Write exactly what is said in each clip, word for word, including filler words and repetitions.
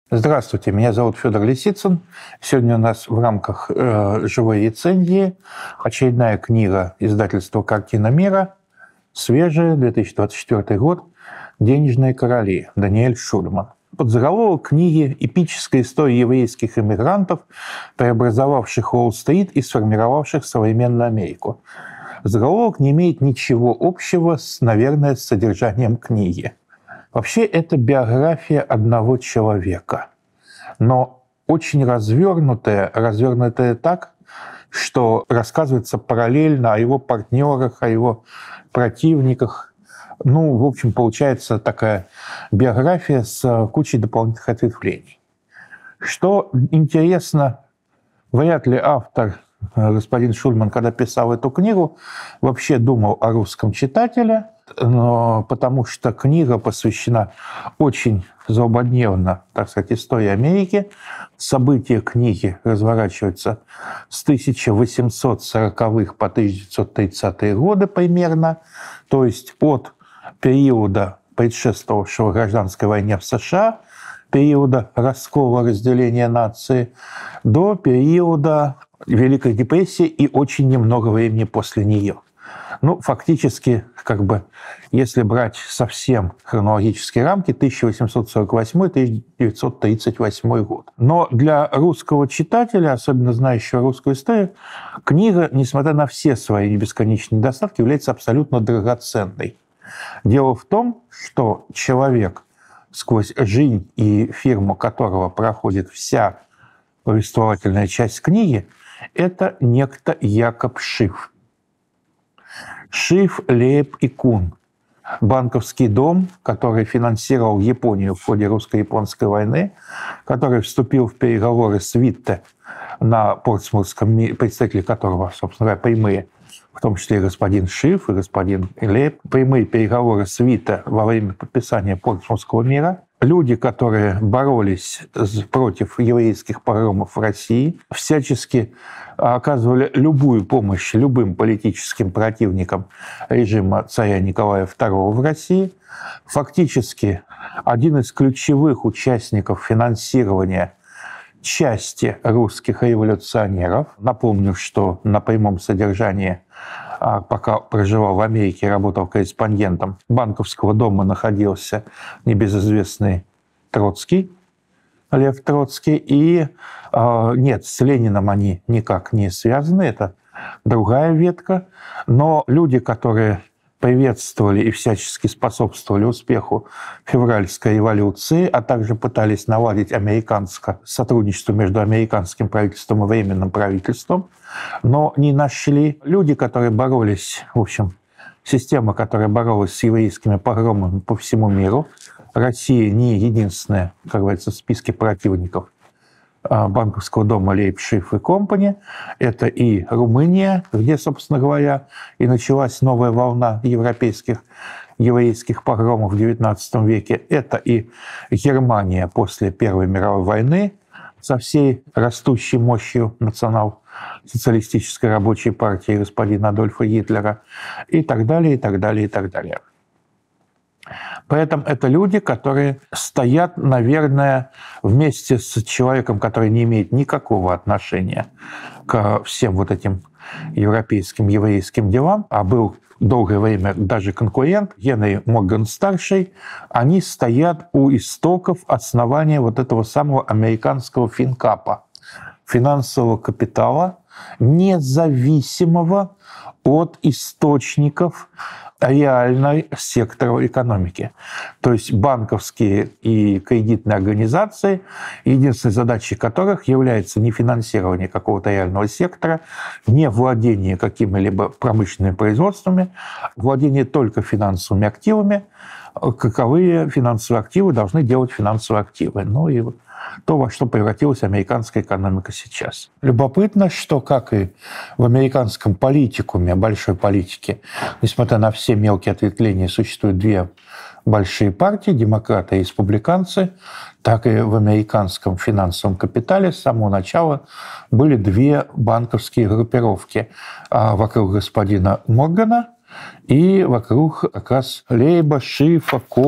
Здравствуйте, меня зовут Федор Лисицын. Сегодня у нас в рамках э, живой рецензии очередная книга издательства «Картина мира», свежая, две тысячи двадцать четвёртый год, «Денежные короли», Даниэль Шульман. Подзаголовок книги «Эпическая история еврейских эмигрантов, преобразовавших Уолл-стрит и сформировавших современную Америку». Заголовок не имеет ничего общего, с, наверное, с содержанием книги. Вообще, это биография одного человека, но очень развернутая, развернутая так, что рассказывается параллельно о его партнерах, о его противниках. Ну, в общем, получается такая биография с кучей дополнительных ответвлений. Что интересно, вряд ли автор, господин Шульман, когда писал эту книгу, вообще думал о русском читателе, но потому что книга посвящена очень злободневно, так сказать, истории Америки. События книги разворачиваются с тысяча восемьсот сороковых по тысяча девятьсот тридцатые годы примерно, то есть от периода, предшествовавшего гражданской войне в США, периода раскола, разделения нации, до периода Великой депрессии и очень немного времени после нее. Ну, фактически, как бы, если брать совсем хронологические рамки, тысяча восемьсот сорок восьмой — тысяча девятьсот тридцать восьмой год. Но для русского читателя, особенно знающего русскую историю, книга, несмотря на все свои бесконечные недостатки, является абсолютно драгоценной. Дело в том, что человек, сквозь жизнь и фирму которого проходит вся повествовательная часть книги, это некто Якоб Шиф. Шиф, Лейб и Кун. Банковский дом, который финансировал Японию в ходе русско-японской войны, который вступил в переговоры с Витте, на Портсмутском, представители которого, собственно говоря, прямые, в том числе и господин Шиф, и господин Лейб, прямые переговоры с Витте во время подписания Портсмутского мира. Люди, которые боролись против еврейских погромов в России, всячески оказывали любую помощь любым политическим противникам режима царя Николая второго в России. Фактически один из ключевых участников финансирования части русских революционеров. Напомню, что на прямом содержании, пока проживал в Америке, работал корреспондентом Банковского дома, находился небезызвестный Троцкий, Лев Троцкий. И нет, с Лениным они никак не связаны, это другая ветка. Но люди, которые приветствовали и всячески способствовали успеху февральской революции, а также пытались наладить американское сотрудничество между американским правительством и временным правительством, но не нашли. Люди, которые боролись, в общем, система, которая боролась с еврейскими погромами по всему миру. Россия не единственная, как говорится, в списке противников Банковского дома Лейб, Шиф и Компани. Это и Румыния, где, собственно говоря, и началась новая волна европейских еврейских погромов в девятнадцатом веке. Это и Германия после Первой мировой войны со всей растущей мощью национал-социалистической рабочей партии господина Адольфа Гитлера и так далее, и так далее, и так далее. Поэтому это люди, которые стоят, наверное, вместе с человеком, который не имеет никакого отношения к всем вот этим европейским, еврейским делам, а был долгое время даже конкурент, Генри Морган-старший. Они стоят у истоков основания вот этого самого американского финкапа, финансового капитала, независимого от источников реальной сектора экономики. То есть банковские и кредитные организации, единственной задачей которых является не финансирование какого-то реального сектора, не владение какими-либо промышленными производствами, владение только финансовыми активами. Каковые финансовые активы должны делать финансовые активы. Ну и то, во что превратилась американская экономика сейчас. Любопытно, что, как и в американском политикуме, большой политике, несмотря на все мелкие ответвления, существуют две большие партии, демократы и республиканцы, так и в американском финансовом капитале с самого начала были две банковские группировки вокруг господина Моргана и вокруг как раз Лейба, Шифа, Ко,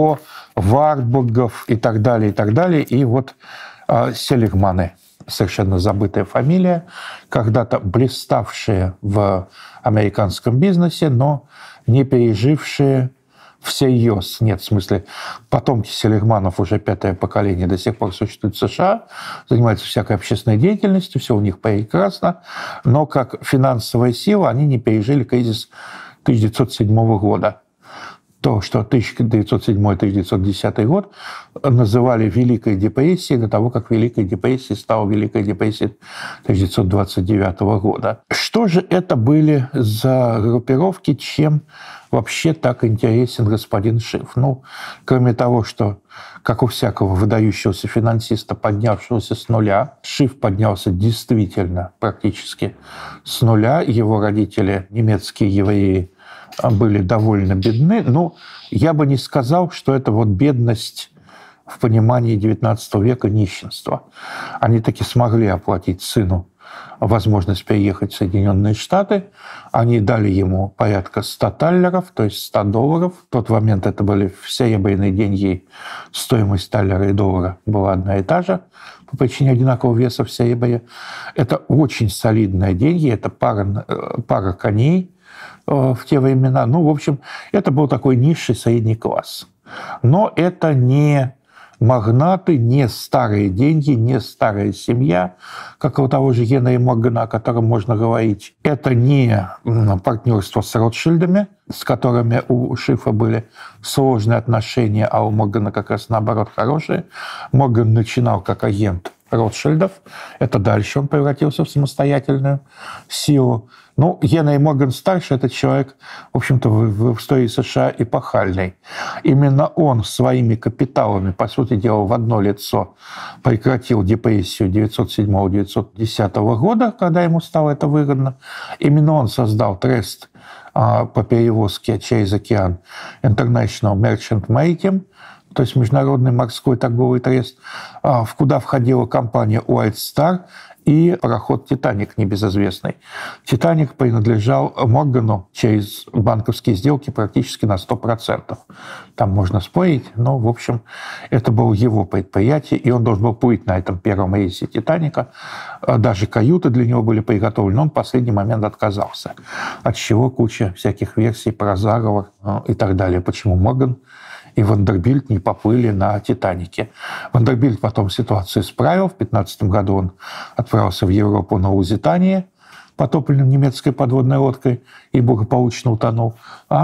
Варбургов и так далее, и так далее. И вот э, Селигманы, совершенно забытая фамилия, когда-то блиставшие в американском бизнесе, но не пережившие всерьез. Нет, в смысле, потомки Селигманов, уже пятое поколение, до сих пор существуют в США, занимаются всякой общественной деятельностью, все у них прекрасно, но как финансовая сила они не пережили кризис тысяча девятьсот седьмого года. То, что тысяча девятьсот седьмой — тысяча девятьсот десятый год называли Великой депрессией до того, как Великой депрессией стала Великой депрессией тысяча девятьсот двадцать девятого года. Что же это были за группировки, чем вообще так интересен господин Шиф? Ну, кроме того, что, как у всякого выдающегося финансиста, поднявшегося с нуля, Шиф поднялся действительно практически с нуля. Его родители, немецкие евреи, были довольно бедны. Но я бы не сказал, что это вот бедность в понимании девятнадцатого века, нищенство. Они таки смогли оплатить сыну возможность переехать в Соединенные Штаты. Они дали ему порядка ста таллеров, то есть ста долларов. В тот момент это были серебряные деньги. Стоимость таллера и доллара была одна и та же по причине одинакового веса в серебре. Это очень солидные деньги, это пара, пара коней в те времена. Ну, в общем, это был такой низший средний класс. Но это не магнаты, не старые деньги, не старая семья, как у того же Генри Моргана, о котором можно говорить. Это не партнерство с Ротшильдами, с которыми у Шифа были сложные отношения, а у Моргана как раз наоборот хорошие. Морган начинал как агент Ротшильдов. Это дальше он превратился в самостоятельную силу. Ну, Генри Морган-старший – это человек, в общем-то, в, в истории США эпохальный. Именно он своими капиталами, по сути дела, в одно лицо прекратил депрессию девятьсот седьмого — девятьсот десятого года, когда ему стало это выгодно. Именно он создал трест а, по перевозке через океан International Merchant Maritime, то есть Международный морской торговый трест, в куда входила компания White Star и пароход «Титаник» небезызвестный. «Титаник» принадлежал Моргану через банковские сделки практически на сто процентов. Там можно спорить, но, в общем, это было его предприятие, и он должен был плыть на этом первом рейсе «Титаника». Даже каюты для него были приготовлены, он в последний момент отказался. От чего куча всяких версий про заговор и так далее. Почему Морган и Вандербильт не поплыли на «Титанике». Вандербильт потом ситуацию исправил. В пятнадцатом году он отправился в Европу на «Лузитании», потопленным немецкой подводной лодкой, и благополучно утонул.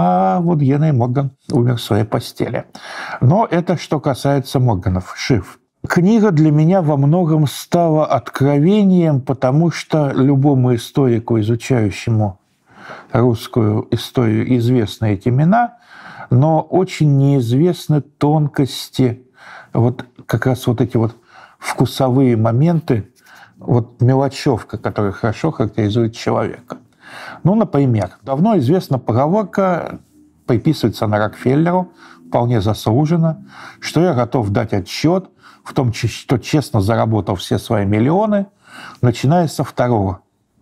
А вот Генри Морган умер в своей постели. Но это что касается Морганов. Шиф. Книга для меня во многом стала откровением, потому что любому историку, изучающему русскую историю, известны эти имена, но очень неизвестны тонкости, вот как раз вот эти вот вкусовые моменты, вот мелочевка, которая хорошо характеризует человека. Ну, например, давно известна поговорка, приписывается она Рокфеллеру, вполне заслуженно, что я готов дать отчет в том, что честно заработал все свои миллионы, начиная со второго.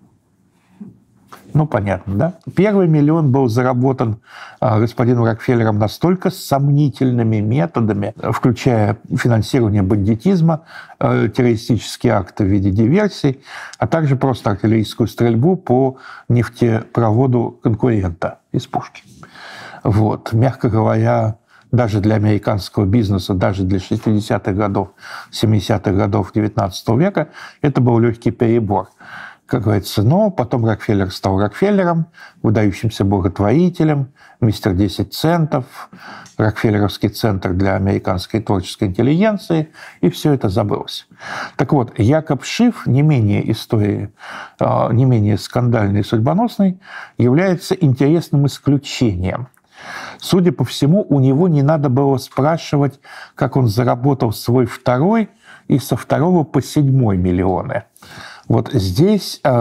Ну, понятно, да? Первый миллион был заработан господином Рокфеллером настолько сомнительными методами, включая финансирование бандитизма, террористические акты в виде диверсий, а также просто артиллерийскую стрельбу по нефтепроводу конкурента из пушки. Вот. Мягко говоря, даже для американского бизнеса, даже для шестидесятых годов, семидесятых годов девятнадцатого века это был легкий перебор. Как говорится, но потом Рокфеллер стал Рокфеллером, выдающимся благотворителем, мистер десять центов, Рокфеллеровский центр для американской творческой интеллигенции, и все это забылось. Так вот, Якоб Шиф, не менее истории, не менее скандальной и судьбоносной, является интересным исключением. Судя по всему, у него не надо было спрашивать, как он заработал свой второй и со второго по седьмой миллионы. Вот здесь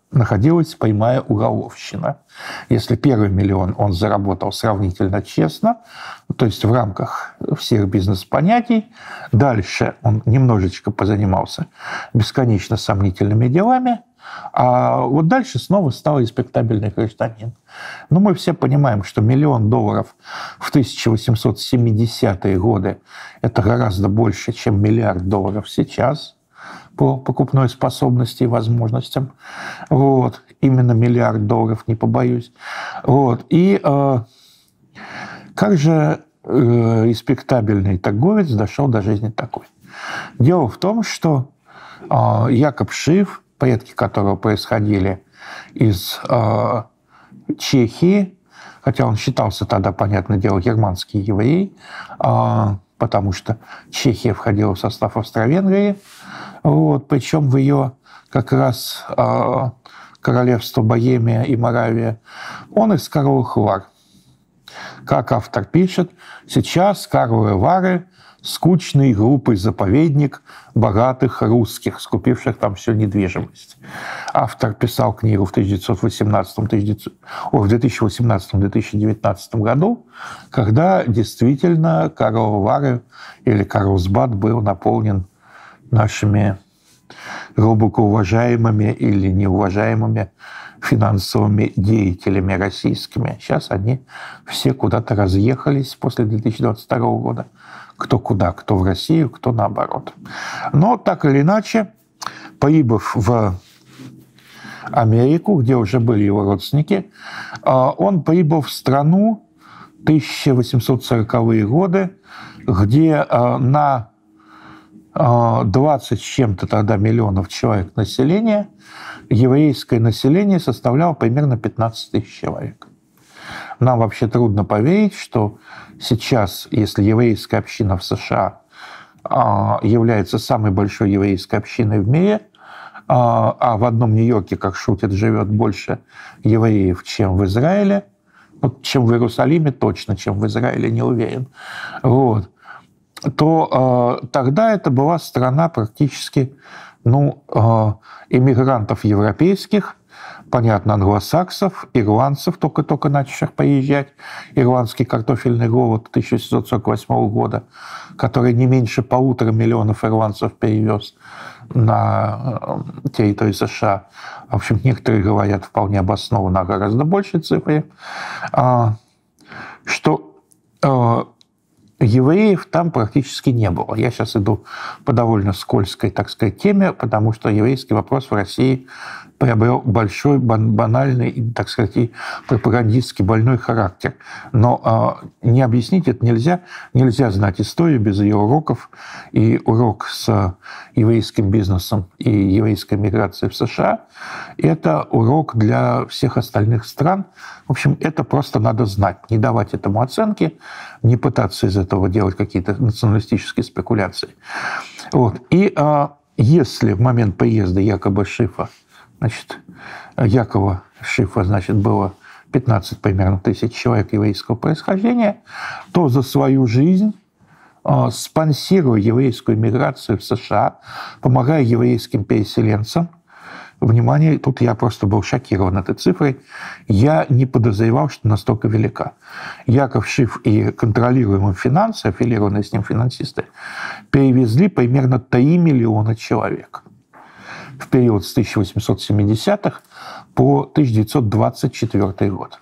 находилась прямая уголовщина. Если первый миллион он заработал сравнительно честно, то есть в рамках всех бизнес-понятий, дальше он немножечко позанимался бесконечно сомнительными делами, а вот дальше снова стал респектабельный гражданин. Но мы все понимаем, что миллион долларов в тысяча восемьсот семидесятые годы – это гораздо больше, чем миллиард долларов сейчас по покупной способности и возможностям. Вот. Именно миллиард долларов, не побоюсь. Вот. И э, как же э, респектабельный торговец дошел до жизни такой? Дело в том, что э, Якоб Шиф, предки которого происходили из э, Чехии, хотя он считался тогда, понятное дело, германский еврей, э, потому что Чехия входила в состав Австро-Венгрии, вот, причем в ее как раз э, королевство Богемия и Моравия, он из Карловых Вар. Как автор пишет, сейчас Карловы Вары – скучный глупый заповедник богатых русских, скупивших там всю недвижимость. Автор писал книгу в тысяча девятьсот восемнадцатом, в две тысячи восемнадцатом — две тысячи девятнадцатом году, когда действительно Карловы Вары или Карлсбад был наполнен нашими глубоко уважаемыми или неуважаемыми финансовыми деятелями российскими. Сейчас они все куда-то разъехались после две тысячи двадцать второго года. Кто куда, кто в Россию, кто наоборот. Но так или иначе, прибыв в Америку, где уже были его родственники, он прибыл в страну тысяча восемьсот сороковые годы, где на двадцать с чем-то тогда миллионов человек населения еврейское население составляло примерно пятнадцать тысяч человек. Нам вообще трудно поверить, что сейчас, если еврейская община в США является самой большой еврейской общиной в мире, а в одном Нью-Йорке, как шутят, живет больше евреев, чем в Израиле, вот, чем в Иерусалиме точно, чем в Израиле, не уверен, вот, то э, тогда это была страна практически ну, э, иммигрантов европейских, понятно, англосаксов, ирландцев, только-только начавших приезжать, ирландский картофельный голод тысяча восемьсот сорок восьмого года, который не меньше полутора миллионов ирландцев перевез на территории США. В общем, некоторые говорят вполне обоснованно о гораздо большей цифре, что евреев там практически не было. Я сейчас иду по довольно скользкой, так сказать, теме, потому что еврейский вопрос в России приобрел большой, банальный, так сказать, и пропагандистский больной характер. Но э, не объяснить это нельзя. Нельзя знать историю без ее уроков. И урок с еврейским бизнесом и еврейской миграцией в США – это урок для всех остальных стран. В общем, это просто надо знать. Не давать этому оценки, не пытаться из этого делать какие-то националистические спекуляции. Вот. И э, если в момент приезда Якоба Шифа Значит, Якова Шифа, значит, было пятнадцать примерно тысяч человек еврейского происхождения, то за свою жизнь, спонсируя еврейскую миграцию в США, помогая еврейским переселенцам, внимание, тут я просто был шокирован этой цифрой, я не подозревал, что настолько велика. Яков Шиф и контролируемые финансы, аффилированные с ним финансисты, перевезли примерно три миллиона человек в период с тысяча восемьсот семидесятых по тысяча девятьсот двадцать четвёртый год.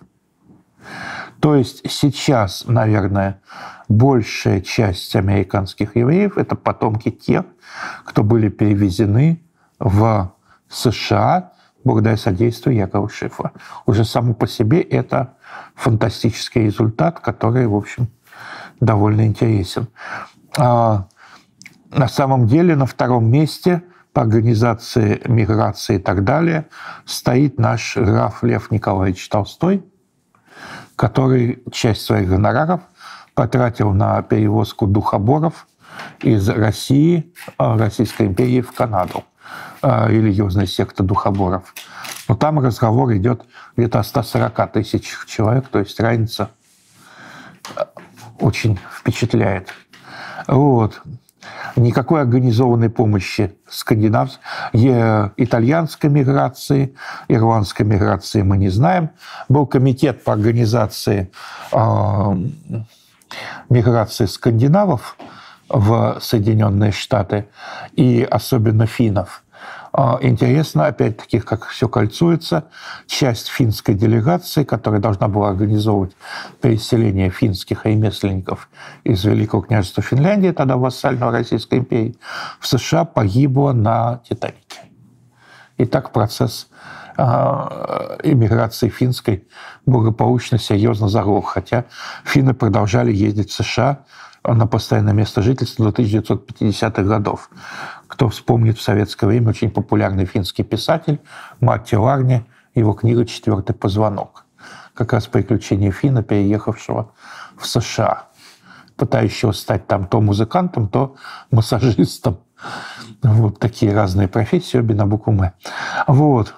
То есть сейчас, наверное, большая часть американских евреев – это потомки тех, кто были перевезены в США благодаря содействию Якова Шифа. Уже само по себе это фантастический результат, который, в общем, довольно интересен. А на самом деле на втором месте по организации миграции и так далее стоит наш граф Лев Николаевич Толстой, который часть своих гонораров потратил на перевозку духоборов из России, Российской империи в Канаду, религиозная секта духоборов. Но там разговор идет где-то о ста сорока тысячах человек, то есть разница очень впечатляет. Вот. Никакой организованной помощи скандинав... итальянской миграции, ирландской миграции мы не знаем. Был комитет по организации э, миграции скандинавов в Соединенные Штаты и особенно финнов. Интересно, опять-таки, как все кольцуется, часть финской делегации, которая должна была организовывать переселение финских ремесленников из Великого княжества Финляндии, тогда вассального Российской империи, в США погибла на «Титанике». И так процесс эмиграции финской благополучно, серьезно заглох, хотя финны продолжали ездить в США на постоянное место жительства до тысяча девятьсот пятидесятых годов. Кто вспомнит, в советское время очень популярный финский писатель Матти Ларни, его книга «Четвертый позвонок». Как раз приключения финна, переехавшего в США, пытающегося стать там то музыкантом, то массажистом. Вот такие разные профессии, обе на букву «М». Вот.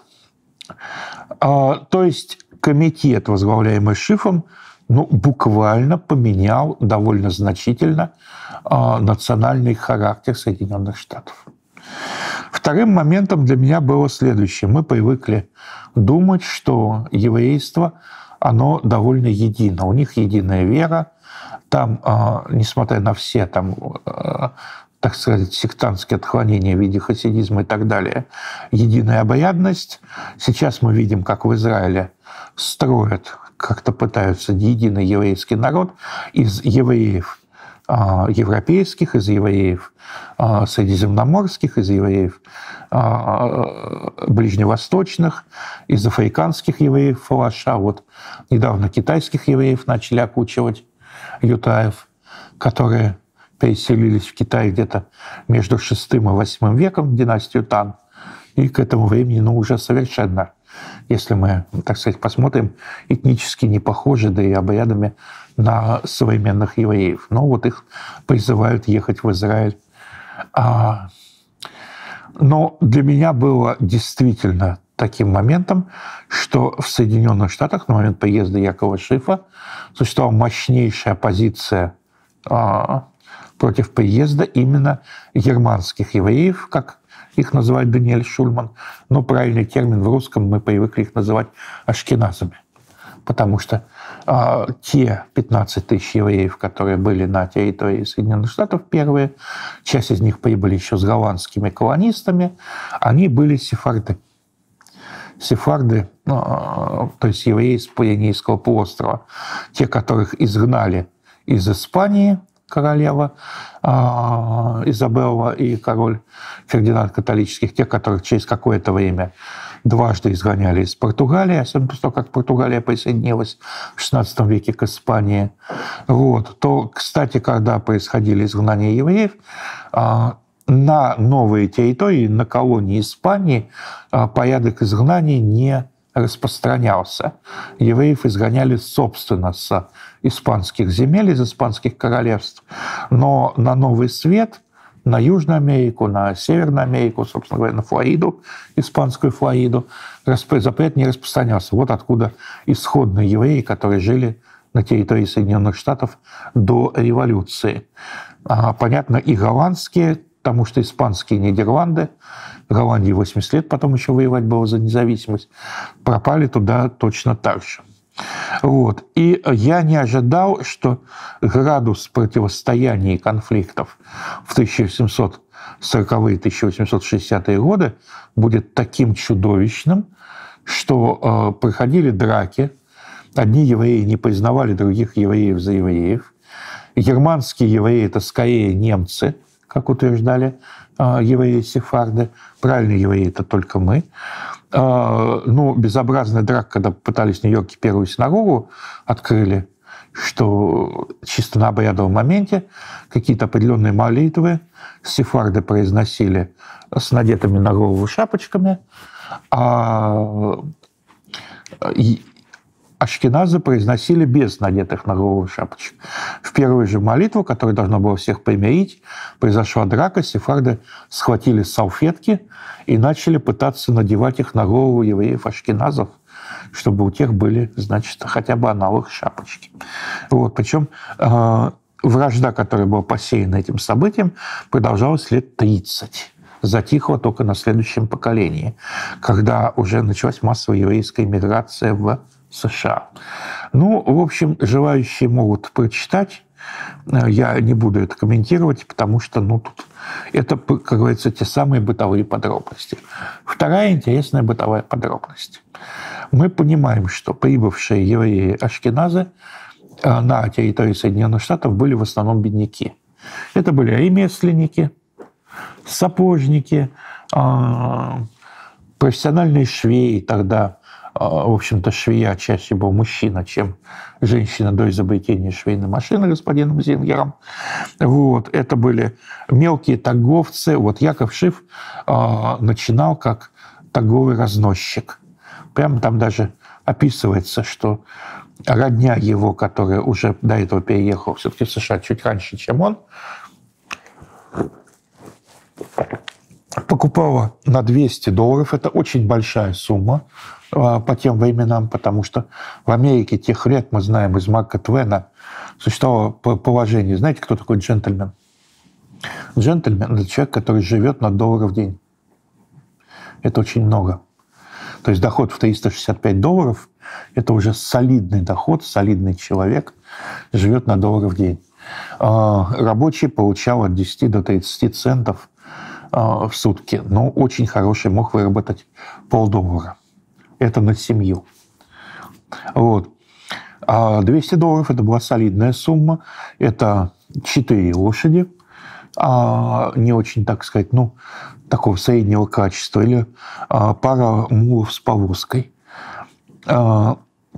А, то есть комитет, возглавляемый Шифом, ну, буквально поменял довольно значительно э, национальный характер Соединенных Штатов. Вторым моментом для меня было следующее. Мы привыкли думать, что еврейство, оно довольно едино. У них единая вера. Там, э, несмотря на все там, э, так сказать, сектантские отклонения в виде хасидизма и так далее, единая обрядность. Сейчас мы видим, как в Израиле строят, как-то пытаются единый еврейский народ из евреев э, европейских, из евреев э, средиземноморских, из евреев э, ближневосточных, из африканских евреев фалаша. Вот недавно китайских евреев начали окучивать, ютаев, которые переселились в Китай где-то между шестым и восьмым веком, в династию Тан, и к этому времени ну, уже совершенно, если мы, так сказать, посмотрим, этнически не похожи, да и обрядами на современных евреев. Но вот их призывают ехать в Израиль. Но для меня было действительно таким моментом, что в Соединенных Штатах на момент приезда Якова Шифа существовала мощнейшая оппозиция против приезда именно германских евреев, как их называет Даниэль Шульман, но правильный термин в русском мы привыкли их называть ашкеназами, потому что э, те пятнадцать тысяч евреев, которые были на территории Соединенных Штатов первые, часть из них прибыли еще с голландскими колонистами, они были сефарды. Сефарды, э, то есть евреи с Пиренейского полуострова, те, которых изгнали из Испании, королева э, Изабелла и король Фердинанд католических, те, которых через какое-то время дважды изгоняли из Португалии, особенно после того, как Португалия присоединилась в шестнадцатом веке к Испании. Вот. То, кстати, когда происходили изгнания евреев, э, на новые территории, на колонии Испании э, порядок изгнаний не распространялся. Евреев изгоняли, собственно, с испанских земель, из испанских королевств. Но на Новый Свет, на Южную Америку, на Северную Америку, собственно говоря, на Флориду, испанскую Флориду, запрет не распространялся. Вот откуда исходные евреи, которые жили на территории Соединенных Штатов до революции. Понятно, и голландские, потому что испанские Нидерланды, Голландии восемьдесят лет потом еще воевать было за независимость, пропали туда точно так же. Вот. И я не ожидал, что градус противостояния и конфликтов в тысяча восемьсот сороковые — тысяча восемьсот шестидесятые годы будет таким чудовищным, что э, проходили драки, одни евреи не признавали других евреев за евреев, германские евреи — это скорее немцы, как утверждали э, евреи-сефарды, правильные евреи — это только мы. Э, ну, безобразная драка, когда пытались в Нью-Йорке первую синагогу открыли, что чисто на обрядовом моменте какие-то определенные молитвы сефарды произносили с надетыми на голову шапочками, а ашкеназы произносили без надетых на голову шапочек. В первую же молитву, которая должна была всех примирить, произошла драка, сефарды схватили салфетки и начали пытаться надевать их на голову евреев-ашкеназов, чтобы у тех были, значит, хотя бы аналог шапочки. Вот. Причем э, вражда, которая была посеяна этим событием, продолжалась лет тридцать. Затихла только на следующем поколении, когда уже началась массовая еврейская миграция в США. Ну, в общем, желающие могут прочитать. Я не буду это комментировать, потому что, ну, тут это, как говорится, те самые бытовые подробности. Вторая интересная бытовая подробность. Мы понимаем, что прибывшие евреи-ашкеназы на территории Соединенных Штатов были в основном бедняки. Это были ремесленники, сапожники, профессиональные швеи тогда. В общем-то, швея чаще был мужчина, чем женщина до изобретения швейной машины господином Зингером. Вот. Это были мелкие торговцы. Вот Яков Шиф э, начинал как торговый разносчик. Прямо там даже описывается, что родня его, которая уже до этого переехала все-таки в США чуть раньше, чем он, покупала на двести долларов. Это очень большая сумма по тем временам, потому что в Америке тех лет, мы знаем из Марка Твена, существовало положение. Знаете, кто такой джентльмен? Джентльмен – это человек, который живет на доллар в день. Это очень много. То есть доход в триста шестьдесят пять долларов – это уже солидный доход, солидный человек живет на доллар в день. Рабочий получал от десяти до тридцати центов в сутки, но очень хороший мог выработать полдоллара. Это на семью. Вот. А двести долларов – это была солидная сумма. Это четыре лошади, а не очень, так сказать, ну, такого среднего качества, или а, пара мулов с повозкой. А,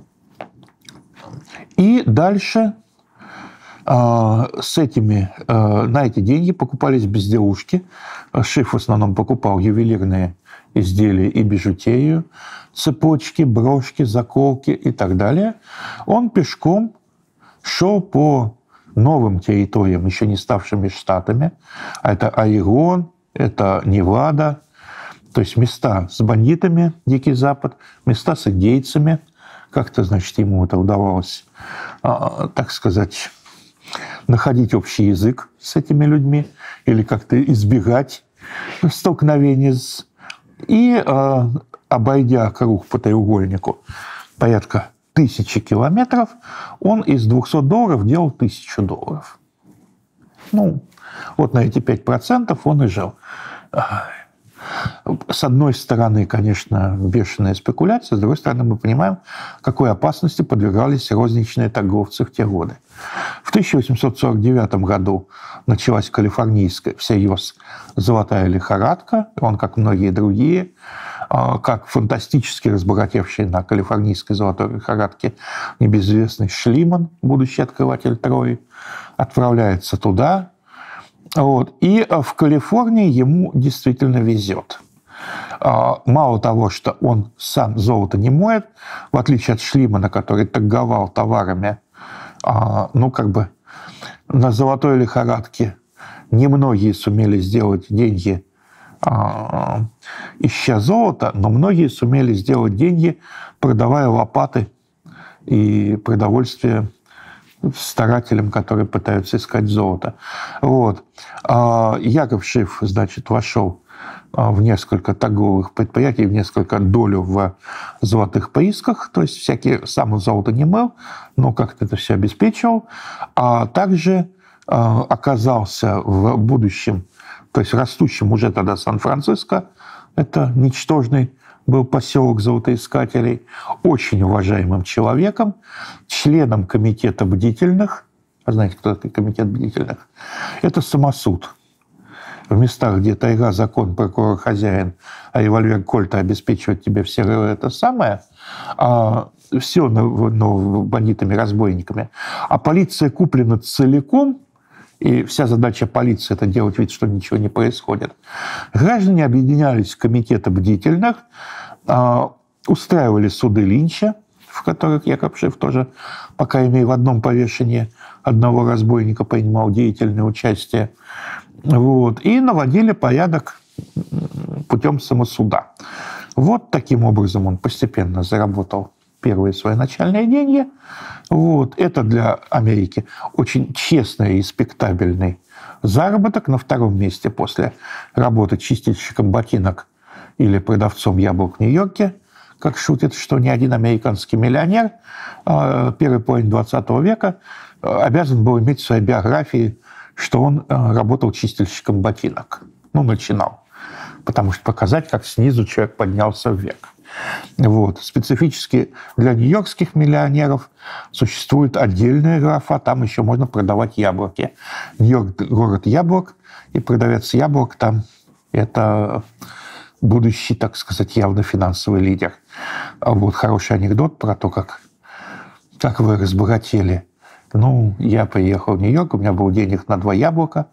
и дальше а, с этими, а, на эти деньги покупались безделушки. Шиф в основном покупал ювелирные изделия и бижутерию, цепочки, брошки, заколки и так далее. Он пешком шел по новым территориям, еще не ставшими штатами. А это Орегон, это Невада, то есть места с бандитами, Дикий Запад, места с индейцами. Как-то, значит, ему это удавалось, так сказать, находить общий язык с этими людьми или как-то избегать столкновений с... И, э, обойдя круг по треугольнику порядка тысячи километров, он из двухсот долларов делал тысячу долларов. Ну, вот на эти пять процентов он и жил. С одной стороны, конечно, бешеная спекуляция, с другой стороны, мы понимаем, какой опасности подвергались розничные торговцы в те годы. В тысяча восемьсот сорок девятом году началась калифорнийская всерьез золотая лихорадка. Он, как многие другие, как фантастически разбогатевший на калифорнийской золотой лихорадке небезызвестный Шлиман, будущий открыватель Трои, отправляется туда. Вот. И в Калифорнии ему действительно везет. Мало того, что он сам золото не моет, в отличие от Шлимана, который торговал товарами, ну, как бы на золотой лихорадке немногие сумели сделать деньги, ища золото, но многие сумели сделать деньги, продавая лопаты и продовольствие старателям, которые пытаются искать золото. Вот. Яков Шиф, значит, вошел в несколько торговых предприятий, в несколько долю в золотых приисках, то есть всякие, сам золото не мыл, но как-то это все обеспечивал, а также оказался в будущем, то есть растущем уже тогда Сан-Франциско, это ничтожный был поселок золотоискателей, очень уважаемым человеком, членом комитета бдительных. А знаете, кто такой комитет бдительных? Это самосуд. В местах, где тайга, закон, прокурор, хозяин, а револьвер Кольта обеспечивает тебе все это самое, а все ну, ну, бандитами, разбойниками, а полиция куплена целиком, и вся задача полиции – это делать вид, что ничего не происходит. Граждане объединялись в комитеты бдительных, устраивали суды Линча, в которых Яков Шиф тоже, по крайней мере, в одном повешении одного разбойника принимал деятельное участие. Вот, и наводили порядок путем самосуда. Вот таким образом он постепенно заработал первые свои начальные деньги. Вот. Это для Америки очень честный и респектабельный заработок. На втором месте после работы чистильщиком ботинок или продавцом яблок в Нью-Йорке, как шутят, что ни один американский миллионер первой половины двадцатого века обязан был иметь в своей биографии, что он работал чистильщиком ботинок. Ну, начинал. Потому что показать, как снизу человек поднялся вверх. Вот. Специфически для нью-йоркских миллионеров существует отдельная графа, там еще можно продавать яблоки. Нью-Йорк – город яблок, и продавец яблок там – это будущий, так сказать, явно финансовый лидер. Вот хороший анекдот про то, как, как вы разбогатели. Ну, я приехал в Нью-Йорк, у меня было денег на два яблока,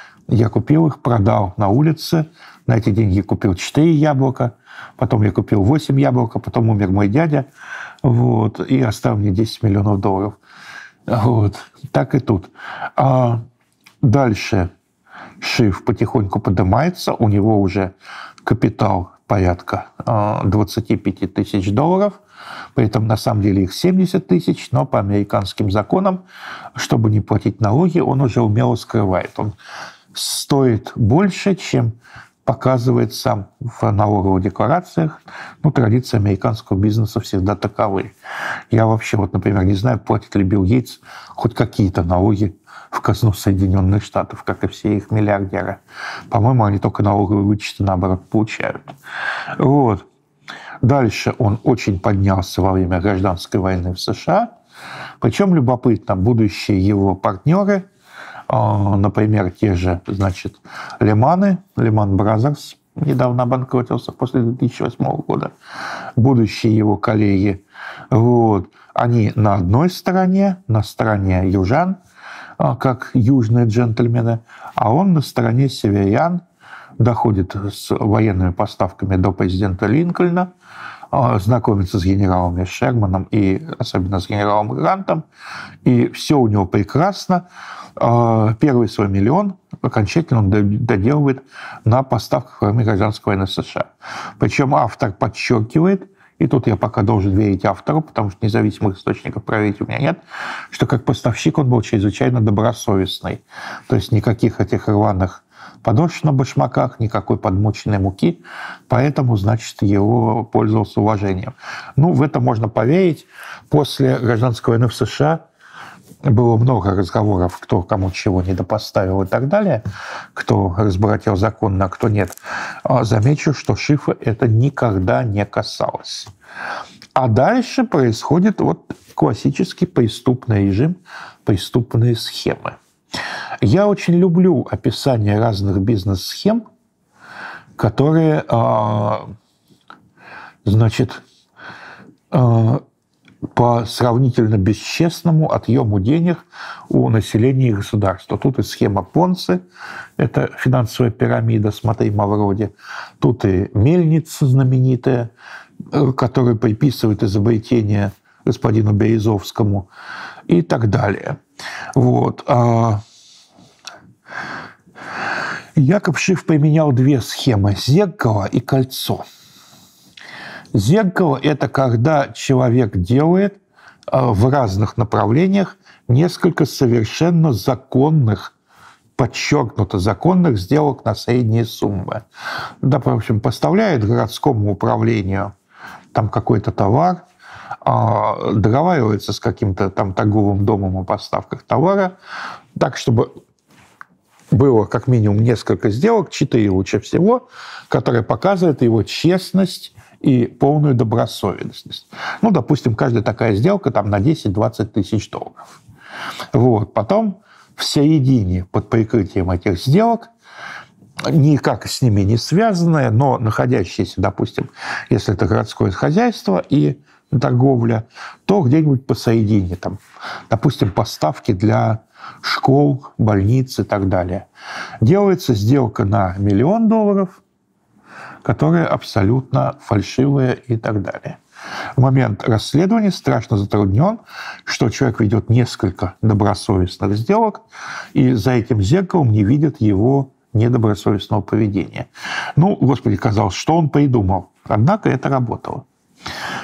я купил их, продал на улице, на эти деньги купил четыре яблока, потом я купил восемь яблок, а потом умер мой дядя, вот, и оставил мне десять миллионов долларов. Вот. Так и тут. А дальше Шиф потихоньку поднимается, у него уже капитал порядка двадцать пять тысяч долларов, при этом на самом деле их семьдесят тысяч, но по американским законам, чтобы не платить налоги, он уже умело скрывает. Он стоит больше, чем показывает сам в налоговых декларациях. Ну, традиции американского бизнеса всегда таковы. Я вообще, вот, например, не знаю, платит ли Билл Гейтс хоть какие-то налоги в казну Соединенных Штатов, как и все их миллиардеры. По-моему, они только налоговые вычеты, наоборот, получают. Вот. Дальше он очень поднялся во время гражданской войны в США. Причем, любопытно, будущие его партнеры, например, те же, значит, Леманы, Леман Бразерс, недавно обанкротился после две тысячи восьмого года, будущие его коллеги, вот, они на одной стороне, на стороне южан, как южные джентльмены, а он на стороне северян, доходит с военными поставками до президента Линкольна, знакомится с генералами Шерманом и особенно с генералом Грантом, и все у него прекрасно. Первый свой миллион окончательно он доделывает на поставках во время гражданской войны в США. Причем автор подчеркивает, и тут я пока должен верить автору, потому что независимых источников проверить у меня нет, что как поставщик он был чрезвычайно добросовестный. То есть никаких этих рваных подошв на башмаках, никакой подмоченной муки, поэтому, значит, его пользовался уважением. Ну, в это можно поверить. После гражданской войны в США было много разговоров, кто кому чего недопоставил и так далее, кто разбогател законно, а кто нет. Замечу, что Шифа это никогда не касалось. А дальше происходит вот классический преступный режим, преступные схемы. Я очень люблю описание разных бизнес-схем, которые, значит, по сравнительно бесчестному отъему денег у населения и государства. Тут и схема Понци, это финансовая пирамида, смотри, Мавроди. Тут и мельница знаменитая, которая приписывает изобретение господину Березовскому и так далее. Вот. Якоб Шиф применял две схемы – зеркало и кольцо. Зеркало – это когда человек делает в разных направлениях несколько совершенно законных, подчеркнуто законных сделок на средние суммы. Да, в общем, поставляет городскому управлению там какой-то товар, договаривается с каким-то там торговым домом о поставках товара, так, чтобы было как минимум несколько сделок, четыре лучше всего, которые показывают его честность и полную добросовестность. Ну, допустим, каждая такая сделка там на десять-двадцать тысяч долларов. Вот. Потом в середине, под прикрытием этих сделок, никак с ними не связанное, но находящееся, допустим, если это городское хозяйство и торговля, то где-нибудь посередине, там, допустим, поставки для школ, больниц и так далее. Делается сделка на миллион долларов, которая абсолютно фальшивая и так далее. В момент расследования страшно затруднен, что человек ведет несколько добросовестных сделок, и за этим зеркалом не видят его недобросовестного поведения. Ну, Господи, казалось, что он придумал. Однако это работало.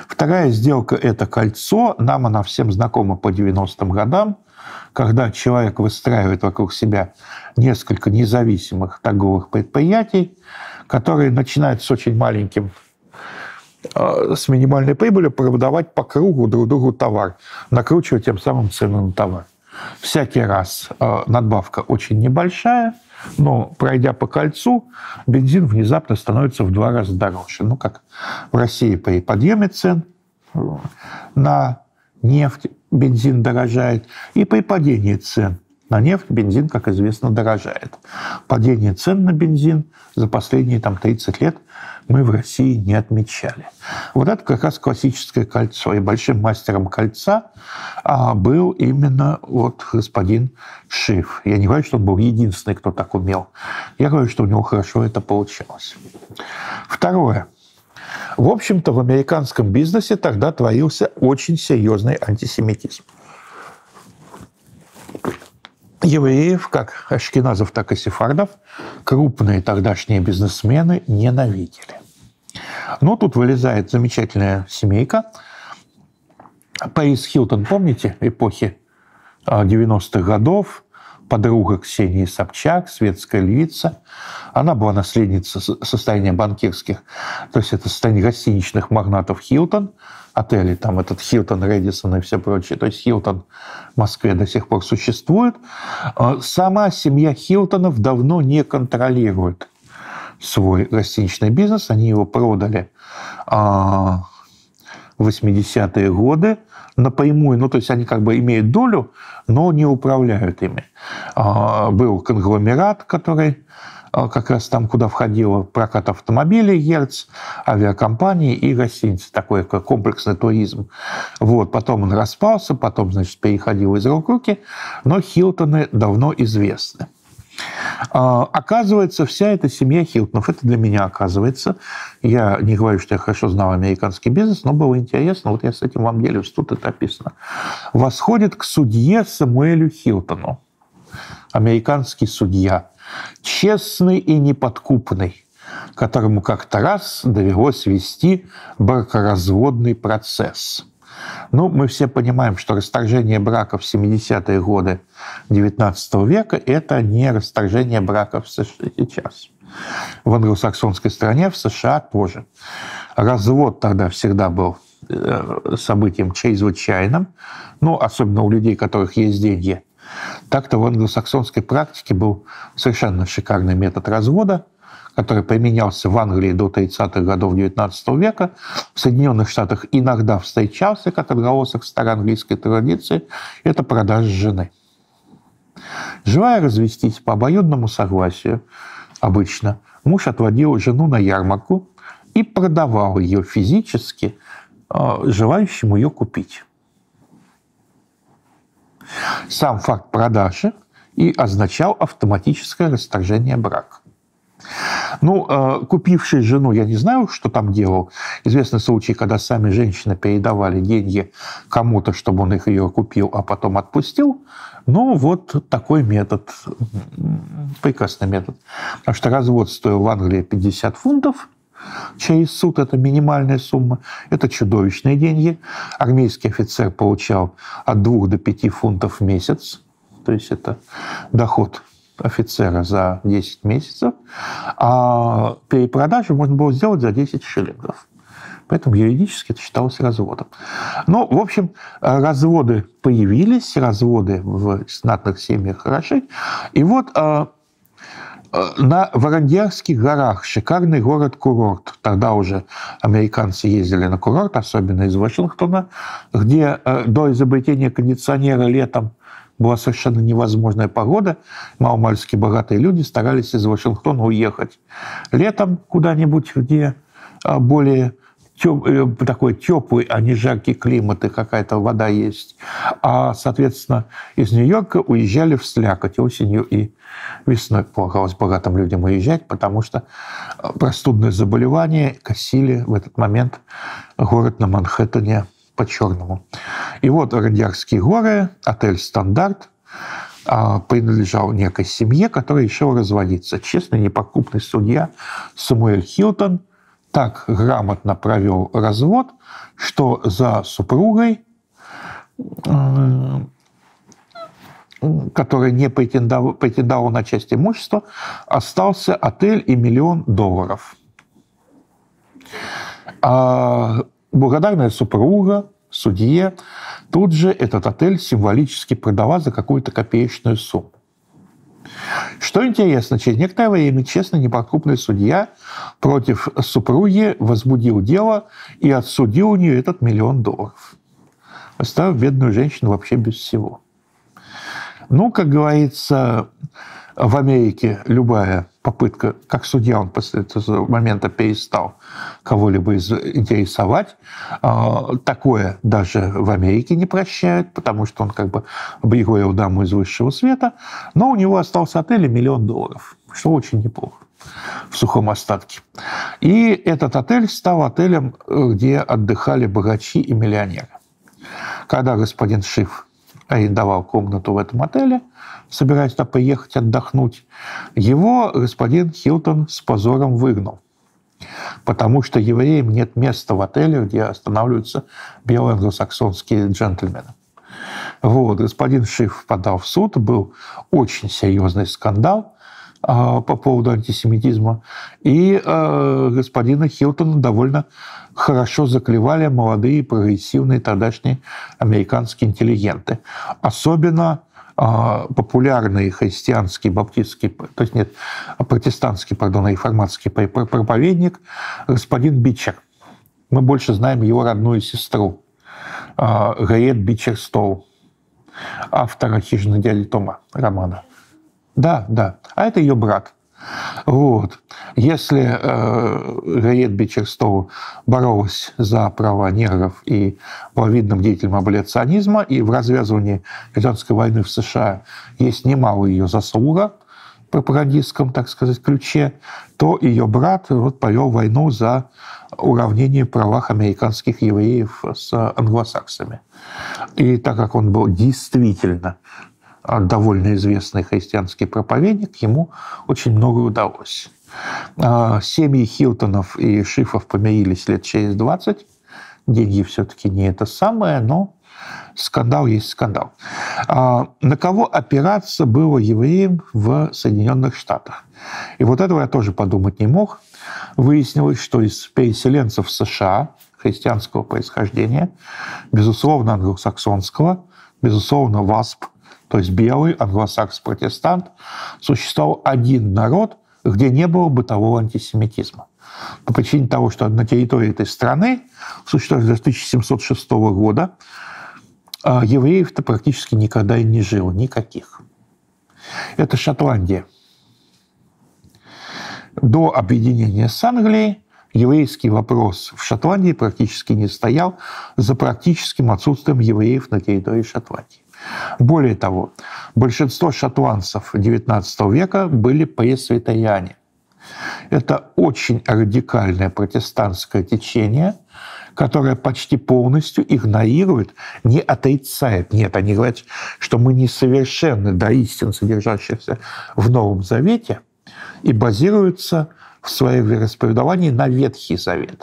Вторая сделка – это кольцо. Нам она всем знакома по девяностым годам, когда человек выстраивает вокруг себя несколько независимых торговых предприятий, которые начинают с очень маленьким, с минимальной прибылью продавать по кругу друг другу товар, накручивая тем самым цену на товар. Всякий раз надбавка очень небольшая, но, пройдя по кольцу, бензин внезапно становится в два раза дороже. Ну, как в России при подъеме цен на нефть бензин дорожает, и при падении цен на нефть бензин, как известно, дорожает. Падение цен на бензин за последние там, тридцать лет мы в России не отмечали. Вот это как раз классическое кольцо. И большим мастером кольца а, был именно вот господин Шиф. Я не говорю, что он был единственный, кто так умел. Я говорю, что у него хорошо это получалось. Второе. В общем-то, в американском бизнесе тогда творился очень серьезный антисемитизм. Евреев, как ашкеназов, так и сефардов, крупные тогдашние бизнесмены ненавидели. Но тут вылезает замечательная семейка. Пэрис Хилтон, помните, эпохи девяностых годов, подруга Ксении Собчак, светская львица. Она была наследницей состояния банкирских, то есть это состояние гостиничных магнатов Хилтон, отели, там этот Хилтон, Рэдисон и все прочее. То есть Хилтон в Москве до сих пор существует. Сама семья Хилтонов давно не контролирует свой гостиничный бизнес. Они его продали в восьмидесятые годы напрямую. Ну, то есть они как бы имеют долю, но не управляют ими. Был конгломерат, который как раз там, куда входило прокат автомобилей, Герц, авиакомпании и гостиницы. Такой как комплексный туризм. Вот. Потом он распался, потом, значит, переходил из рук в руки, но Хилтоны давно известны. Оказывается, вся эта семья Хилтонов, это для меня оказывается, я не говорю, что я хорошо знал американский бизнес, но было интересно, вот я с этим вам делюсь, тут это описано, восходит к судье Самуэлю Хилтону. Американский судья, честный и неподкупный, которому как-то раз довелось вести бракоразводный процесс. Ну, мы все понимаем, что расторжение брака в семидесятые годы девятнадцатого века – это не расторжение брака в США сейчас. В англосаксонской стране, в США тоже. Развод тогда всегда был событием чрезвычайным, ну, особенно у людей, у которых есть деньги. Так-то в англосаксонской практике был совершенно шикарный метод развода, который применялся в Англии до тридцатых годов девятнадцатого века, в Соединенных Штатах иногда встречался, как отголосок старой английской традиции, это продажа жены. Желая развестись по обоюдному согласию, обычно муж отводил жену на ярмарку и продавал ее физически желающему ее купить. Сам факт продажи и означал автоматическое расторжение брака. Ну, купивший жену, я не знаю, что там делал. Известны случаи, когда сами женщины передавали деньги кому-то, чтобы он их ее купил, а потом отпустил. Ну, вот такой метод. Прекрасный метод. Потому что развод стоил в Англии пятьдесят фунтов. Через суд это минимальная сумма. Это чудовищные деньги. Армейский офицер получал от двух до пяти фунтов в месяц. То есть это доход офицера за десять месяцев, а перепродажу можно было сделать за десять шиллингов. Поэтому юридически это считалось разводом. Ну, в общем, разводы появились, разводы в знатных семьях хороши. И вот на Варандерских горах, шикарный город-курорт, тогда уже американцы ездили на курорт, особенно из Вашингтона, где до изобретения кондиционера летом была совершенно невозможная погода. Маломальски богатые люди старались из Вашингтона уехать летом куда-нибудь, где более теп... такой теплый, а не жаркий климат и какая-то вода есть. А, соответственно, из Нью-Йорка уезжали в слякоть осенью и весной. Полагалось богатым людям уезжать, потому что простудные заболевания косили в этот момент город на Манхэттене по-черному. И вот Варандерские горы, отель «Стандарт», принадлежал некой семье, которая решила разводиться. Честный, неподкупный судья Самуэль Хилтон так грамотно провел развод, что за супругой, которая не претендовала, претендовала на часть имущества, остался отель и миллион долларов. А благодарная супруга судье тут же этот отель символически продала за какую-то копеечную сумму. Что интересно, через некоторое время честный неподкупный судья против супруги возбудил дело и отсудил у нее этот миллион долларов, оставив бедную женщину вообще без всего. Ну, как говорится, в Америке любая попытка, как судья, он после этого момента перестал кого-либо интересовать. Такое даже в Америке не прощают, потому что он как бы объявил даму из высшего света, но у него остался отель и миллион долларов, что очень неплохо в сухом остатке. И этот отель стал отелем, где отдыхали богачи и миллионеры. Когда господин Шиф арендовал комнату в этом отеле, собираясь туда поехать отдохнуть, его господин Хилтон с позором выгнал, потому что евреям нет места в отеле, где останавливаются белые англосаксонские джентльмены. Вот. Господин Шиф подал в суд, был очень серьезный скандал э, по поводу антисемитизма, и э, господина Хилтона довольно хорошо заклевали молодые прогрессивные тогдашние американские интеллигенты. Особенно э, популярный христианский, баптистский, то есть нет, протестантский, пардон, реформатский проповедник господин Бичер. Мы больше знаем его родную сестру, э, Гарриет Бичер-Стоу, автора «Хижины дяди Тома» романа. Да, да. А это ее брат. Вот. Если э, Гарриет Бичер-Стоу боролась за права негров и была видным деятелем аболиционизма, и в развязывании гражданской войны в США есть немало ее заслуга в пропагандистском, так сказать, ключе, то ее брат вот, повел войну за уравнение в правах американских евреев с англосаксами. И так как он был действительно довольно известный христианский проповедник, ему очень много удалось. Семьи Хилтонов и Шифов помирились лет через двадцать. Деньги все-таки не это самое, но скандал есть скандал. На кого опираться было евреям в Соединенных Штатах? И вот этого я тоже подумать не мог. Выяснилось, что из переселенцев США христианского происхождения, безусловно, англосаксонского, безусловно, ВАСП, то есть белый англосакс-протестант, существовал один народ, где не было бытового антисемитизма. По причине того, что на территории этой страны, существует с тысяча семьсот шестого года, евреев-то практически никогда и не жило, никаких. Это Шотландия. До объединения с Англией еврейский вопрос в Шотландии практически не стоял за практическим отсутствием евреев на территории Шотландии. Более того, большинство шотландцев девятнадцатого века были пресвитериане. Это очень радикальное протестантское течение, которое почти полностью игнорирует, не отрицает. Нет, они говорят, что мы несовершенны до истин, содержащихся в Новом Завете, и базируются в своем вероисповедовании на Ветхий Завет.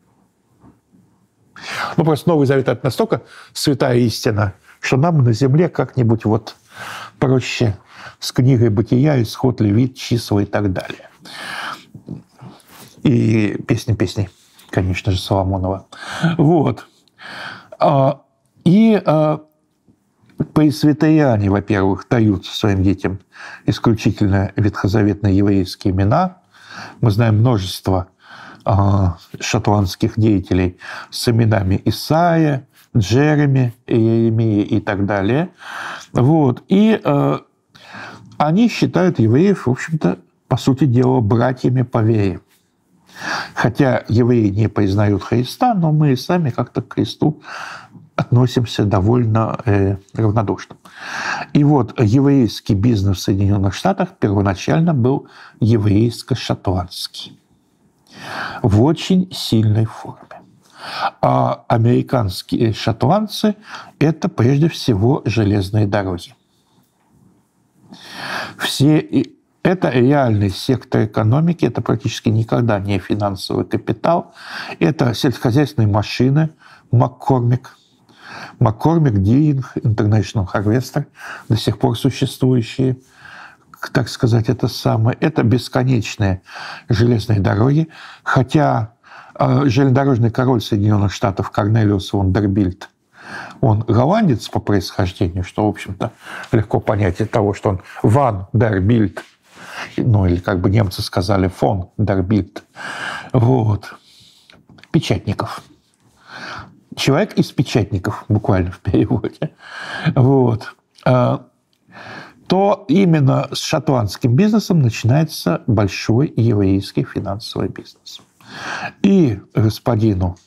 Ну, просто Новый Завет – это настолько святая истина, что нам на земле как-нибудь вот проще с книгой «Бытия», «Исход», «Левит», «Числа» и так далее. И песни-песни, конечно же, Соломонова. Вот. И пресвитериане, во-первых, дают своим детям исключительно ветхозаветные еврейские имена. Мы знаем множество шотландских деятелей с именами Исаия, Джереми, Иеремия и так далее. Вот. И э, они считают евреев, в общем-то, по сути дела, братьями по вере. Хотя евреи не признают Христа, но мы и сами как-то к Христу относимся довольно э, равнодушно. И вот еврейский бизнес в Соединенных Штатах первоначально был еврейско-шотландский в очень сильной форме. А американские шотландцы – это прежде всего железные дороги. Все Это реальный сектор экономики, это практически никогда не финансовый капитал. Это сельскохозяйственные машины, Маккормик, Маккормик, Диринг, International Harvester, до сих пор существующие, так сказать, это самое. Это бесконечные железные дороги, хотя э, железнодорожный король Соединенных Штатов Корнелиус Вандербильт, он голландец по происхождению, что, в общем-то, легко понять от того, что он Ван дер Бильд, ну, или, как бы немцы сказали, фон дер Бильд. Вот. Печатников. Человек из печатников, буквально в переводе. Вот. То именно с шотландским бизнесом начинается большой еврейский финансовый бизнес. И господину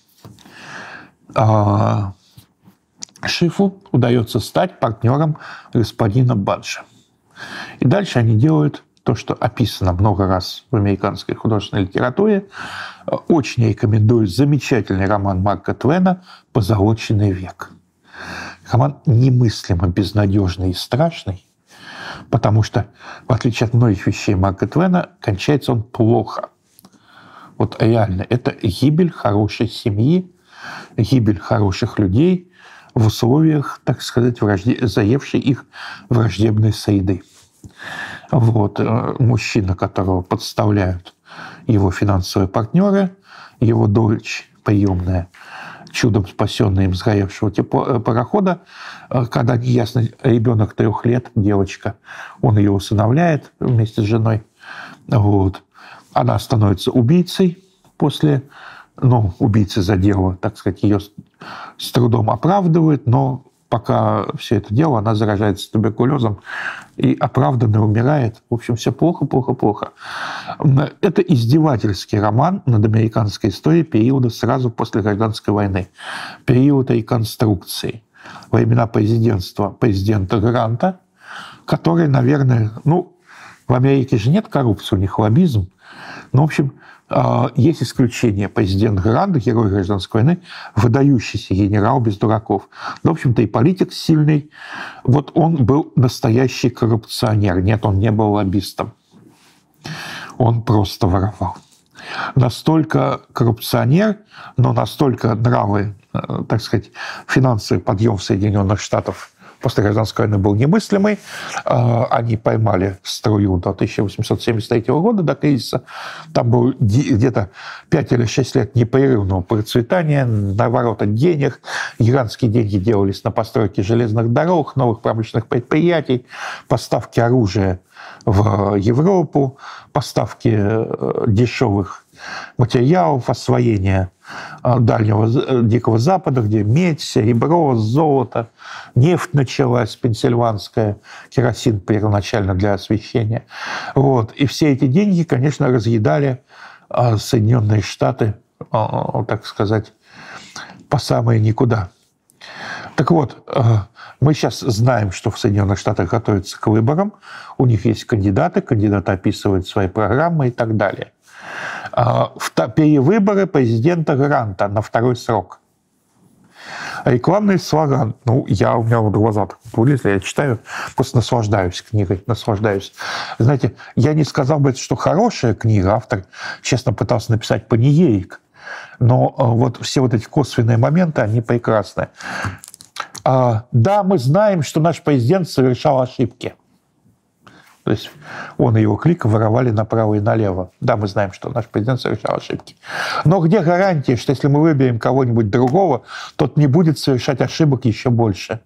Шифу удается стать партнером господина Баджа. И дальше они делают то, что описано много раз в американской художественной литературе. Очень рекомендую замечательный роман Марка Твена «Позолоченный век». Роман немыслимо безнадежный и страшный, потому что, в отличие от многих вещей Марка Твена, кончается он плохо. Вот реально, это гибель хорошей семьи, гибель хороших людей в условиях, так сказать, вражде... заевшей их враждебной среды. Вот. Мужчина, которого подставляют его финансовые партнеры, его дочь приемная, чудом спасенная им сгоревшего тепло... парохода, когда неясно, ребенок трех лет, девочка, он ее усыновляет вместе с женой. Вот. Она становится убийцей после... Ну, убийца за дело, так сказать, ее с трудом оправдывает, но пока все это дело, она заражается туберкулезом и оправданно умирает. В общем, все плохо, плохо, плохо. Это издевательский роман над американской историей периода сразу после Гражданской войны, периода реконструкции, времена президентства президента Гранта, который, наверное, ну, в Америке же нет коррупции, у них лоббизм, но, в общем, есть исключение. Президент Грант, герой Гражданской войны, выдающийся генерал без дураков. Ну, в общем-то, и политик сильный. Вот он был настоящий коррупционер. Нет, он не был лоббистом. Он просто воровал. Настолько коррупционер, но настолько нравы, так сказать, финансовый подъем Соединенных Штатов после Гражданской войны был немыслимый. Они поймали струю до тысяча восемьсот семьдесят третьего года, до кризиса. Там было где-то пять или шесть лет непрерывного процветания, наворота денег. Гигантские деньги делались на постройке железных дорог, новых промышленных предприятий, поставки оружия в Европу, поставки дешевых материалов, освоение Дальнего Дикого Запада, где медь, серебро, золото, нефть началась, пенсильванская, керосин первоначально для освещения. Вот. И все эти деньги, конечно, разъедали Соединенные Штаты, так сказать, по самое никуда. Так вот, мы сейчас знаем, что в Соединенных Штатах готовятся к выборам, у них есть кандидаты, кандидаты описывают свои программы и так далее. Перевыборы президента Гранта на второй срок. Рекламный слоган. Ну, я, у меня вот глаза так вылезли, я читаю, просто наслаждаюсь книгой, наслаждаюсь. Знаете, я не сказал бы, что хорошая книга, автор, честно, пытался написать панигерик, но вот все вот эти косвенные моменты, они прекрасны. Да, мы знаем, что наш президент совершал ошибки. То есть он и его клик воровали направо и налево. Да, мы знаем, что наш президент совершал ошибки. Но где гарантия, что если мы выберем кого-нибудь другого, тот не будет совершать ошибок еще больше?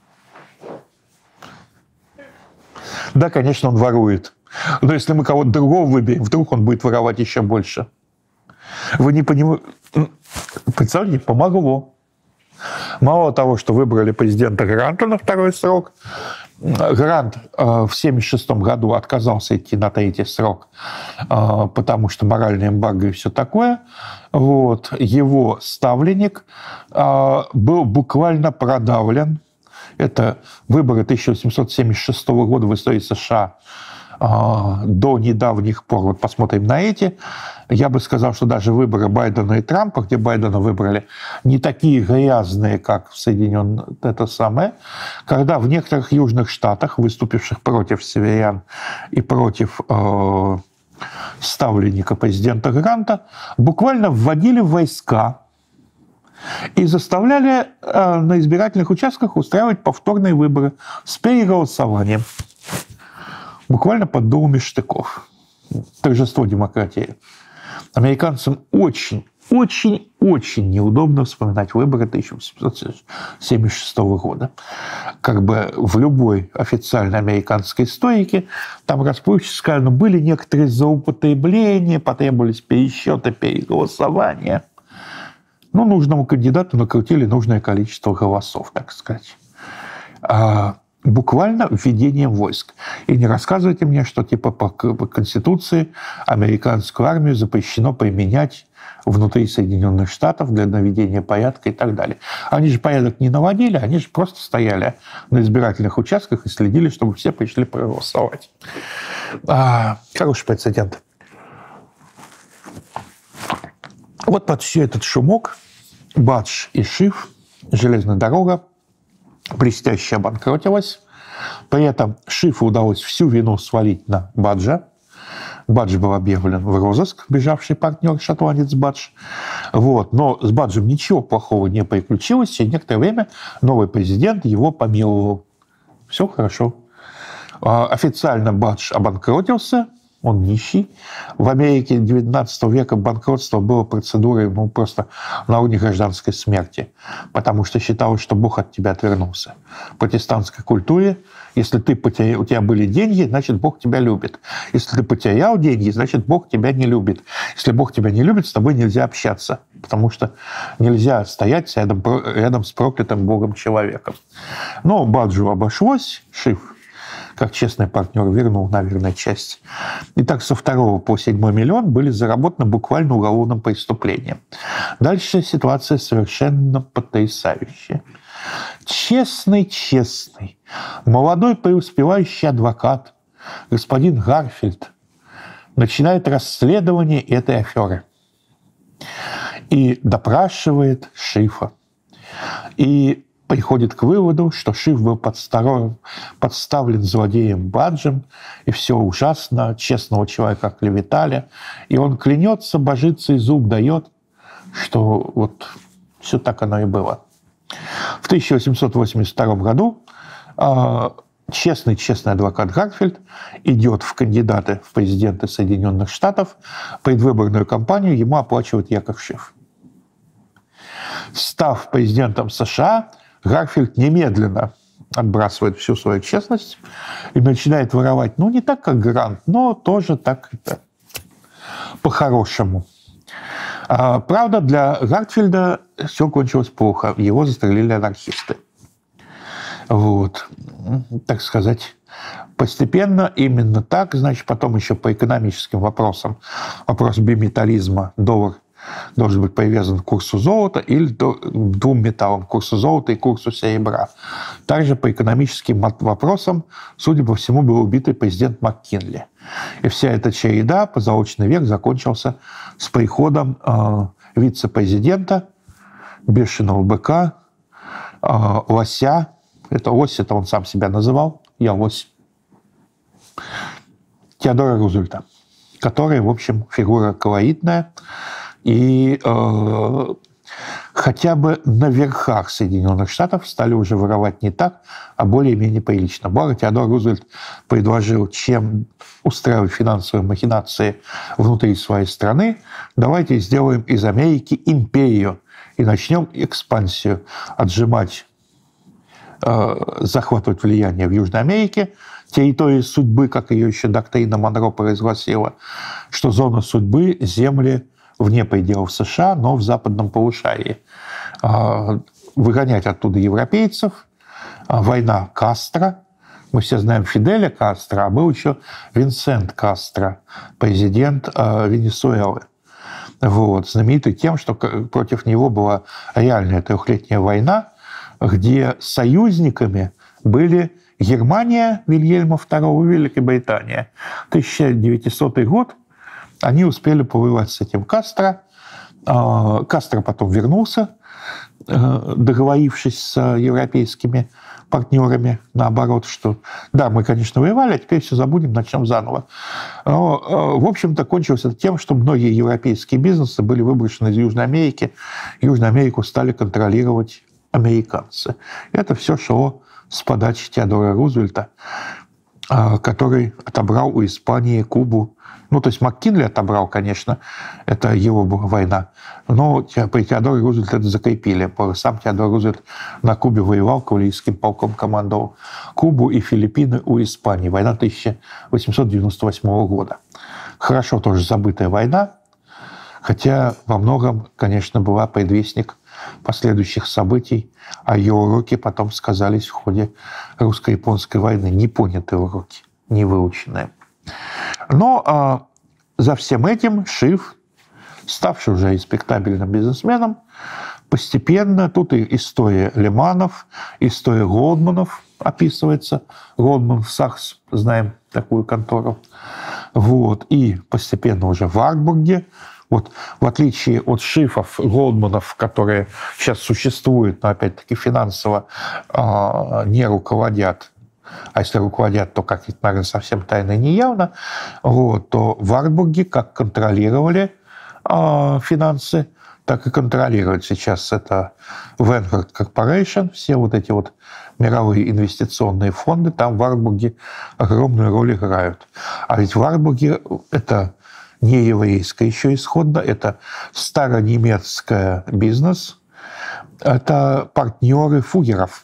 Да, конечно, он ворует. Но если мы кого-то другого выберем, вдруг он будет воровать еще больше. Вы не понимаете? Представляете, помогло. Мало того, что выбрали президента Гранта на второй срок, Грант в семьдесят шестом году отказался идти на третий срок, потому что моральная эмбарго и все такое. Вот. Его ставленник был буквально продавлен. Это выборы тысяча восемьсот семьдесят шестого года в истории США до недавних пор, вот посмотрим на эти, я бы сказал, что даже выборы Байдена и Трампа, где Байдена выбрали, не такие грязные, как в Соединенных, это самое, когда в некоторых южных штатах, выступивших против северян и против э, ставленника президента Гранта, буквально вводили войска и заставляли э, на избирательных участках устраивать повторные выборы с переголосованием. Буквально под дулами штыков. Торжество демократии. Американцам очень, очень, очень неудобно вспоминать выборы тысяча восемьсот семьдесят шестого года. Как бы в любой официальной американской историке там расплывчато сказано, были некоторые злоупотребления, потребовались пересчеты, переголосования. Ну, нужному кандидату накрутили нужное количество голосов, так сказать. Буквально введением войск. И не рассказывайте мне, что типа по Конституции американскую армию запрещено применять внутри Соединенных Штатов для наведения порядка и так далее. Они же порядок не наводили, они же просто стояли на избирательных участках и следили, чтобы все пришли проголосовать. А, хороший прецедент. Вот под все этот шумок Бадж и Шиф, железная дорога, блестяще обанкротилась. При этом Шифу удалось всю вину свалить на Баджа. Бадж был объявлен в розыск, бежавший партнер, шотландец Бадж. Вот. Но с Баджем ничего плохого не приключилось. Через некоторое время новый президент его помиловал. Все хорошо. Официально Бадж обанкротился. Он нищий. В Америке девятнадцатого века банкротство было процедурой ну, просто на уровне гражданской смерти, потому что считалось, что Бог от тебя отвернулся. В протестантской культуре, если ты потерял, у тебя были деньги, значит, Бог тебя любит. Если ты потерял деньги, значит, Бог тебя не любит. Если Бог тебя не любит, с тобой нельзя общаться, потому что нельзя стоять рядом, рядом с проклятым Богом человеком. Но Баджу обошлось, Шиф, как честный партнер, вернул, наверное, часть. Итак, со второго по седьмой миллион были заработаны буквально уголовным преступлением. Дальше ситуация совершенно потрясающая. Честный, честный, молодой преуспевающий адвокат, господин Гарфилд, начинает расследование этой аферы и допрашивает Шифа. И приходит к выводу, что Шиф был подставлен злодеем Баджем, и все ужасно, честного человека клеветали, и он клянется, божится и зуб дает, что вот все так оно и было. В тысяча восемьсот восемьдесят втором году честный-честный адвокат Гарфилд идет в кандидаты в президенты Соединенных Штатов, предвыборную кампанию ему оплачивает Яков Шиф. Став президентом США, Гарфилд немедленно отбрасывает всю свою честность и начинает воровать, ну, не так, как Грант, но тоже так это, по-хорошему. А, правда, для Гарфилда все кончилось плохо. Его застрелили анархисты. Вот. Так сказать, постепенно именно так, значит, потом еще по экономическим вопросам. Вопрос биметаллизма, доллар должен быть привязан к курсу золота или двум металлам, курсу золота и курсу серебра. Также по экономическим вопросам, судя по всему, был убитый президент МакКинли. И вся эта череда, позолоченный век, закончился с приходом э, вице-президента, бешеного быка, э, лося. Это лось, это он сам себя называл, я лось. Теодора Рузвельта, который, в общем, фигура колоритная. И э, хотя бы на верхах Соединенных Штатов стали уже воровать не так, а более-менее прилично. Благо Теодор Рузвельт предложил, чем устраивать финансовые махинации внутри своей страны, давайте сделаем из Америки империю и начнем экспансию, отжимать, э, захватывать влияние в Южной Америке, территории судьбы, как ее еще доктрина Монро произгласила, что зона судьбы – земли вне пределов США, но в западном полушарии. Выгонять оттуда европейцев. Война Кастро. Мы все знаем Фиделя Кастро, а был еще Винсент Кастро, президент Венесуэлы. Вот. Знаменитый тем, что против него была реальная трехлетняя война, где союзниками были Германия Вильгельма второго, Великобритания. тысяча девятисотый год они успели повоевать с этим Кастро. Кастро потом вернулся, договорившись с европейскими партнерами, наоборот, что да, мы, конечно, воевали, а теперь все забудем, начнем заново. Но, в общем-то, кончилось это тем, что многие европейские бизнесы были выброшены из Южной Америки. Южную Америку стали контролировать американцы. Это все шло с подачи Теодора Рузвельта, который отобрал у Испании Кубу. Ну, то есть МакКинли отобрал, конечно, это его была война, но при Теодоре Рузвельте это закрепили. Сам Теодор Рузвельт на Кубе воевал, кавалерийским полком командовал. Кубу и Филиппины у Испании. Война тысяча восемьсот девяносто восьмого года. Хорошо тоже забытая война, хотя во многом, конечно, была предвестник последующих событий, а ее уроки потом сказались в ходе русско-японской войны. Непонятые уроки, не выученные. Но а, за всем этим Шиф, ставший уже респектабельным бизнесменом, постепенно, тут и история Леманов, история Голдманов описывается. Голдман Сахс, знаем такую контору. Вот. И постепенно уже в Аркбурге, вот, в отличие от Шифов, Голдманов, которые сейчас существуют, но опять-таки финансово а, не руководят, а если руководят, то как-то, наверное, совсем тайно и неявно, вот, то в Аркбурге как контролировали э, финансы, так и контролируют сейчас это Vanguard Corporation, все вот эти вот мировые инвестиционные фонды, там в Аркбурге огромную роль играют. А ведь в Аркбурге это не еврейское еще исходно, это старонемецкая бизнес, это партнеры фугеров.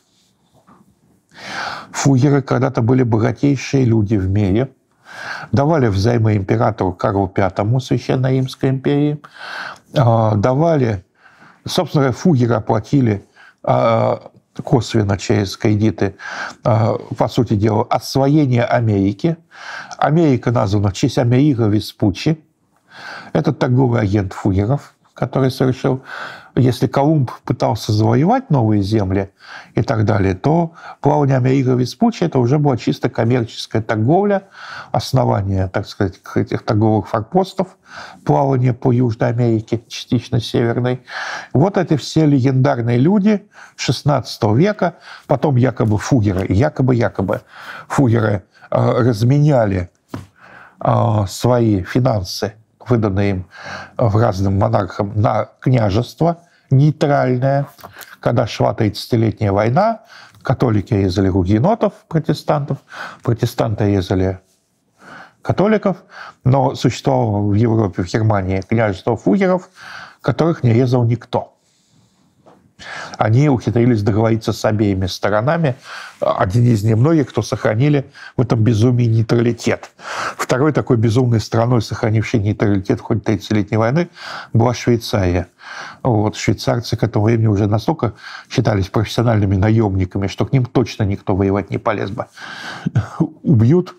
Фугеры когда-то были богатейшие люди в мире, давали взаймы императору Карлу Пятому Священной Римской империи, давали, собственно говоря, фугеры оплатили косвенно через кредиты, по сути дела, освоение Америки. Америка названа в честь Америго Веспуччи. Это торговый агент фугеров, который совершил... Если Колумб пытался завоевать новые земли и так далее, то плавание Америго Веспуччи это уже была чисто коммерческая торговля, основание, так сказать, этих торговых форпостов, плавание по Южной Америке, частично Северной. Вот эти все легендарные люди шестнадцатого века, потом якобы фугеры, якобы-якобы фугеры э, разменяли э, свои финансы, выданные им в разным монархам, на княжество нейтральное. Когда шла тридцатилетняя война, католики резали гугенотов, протестантов, протестанты резали католиков, но существовало в Европе, в Германии княжество фугеров, которых не резал никто. Они ухитрились договориться с обеими сторонами. Один из немногих, кто сохранили в этом безумии нейтралитет. Второй такой безумной страной, сохранившей нейтралитет в ходе тридцатилетней войны, была Швейцария. Вот. Швейцарцы к этому времени уже настолько считались профессиональными наемниками, что к ним точно никто воевать не полез бы. Убьют.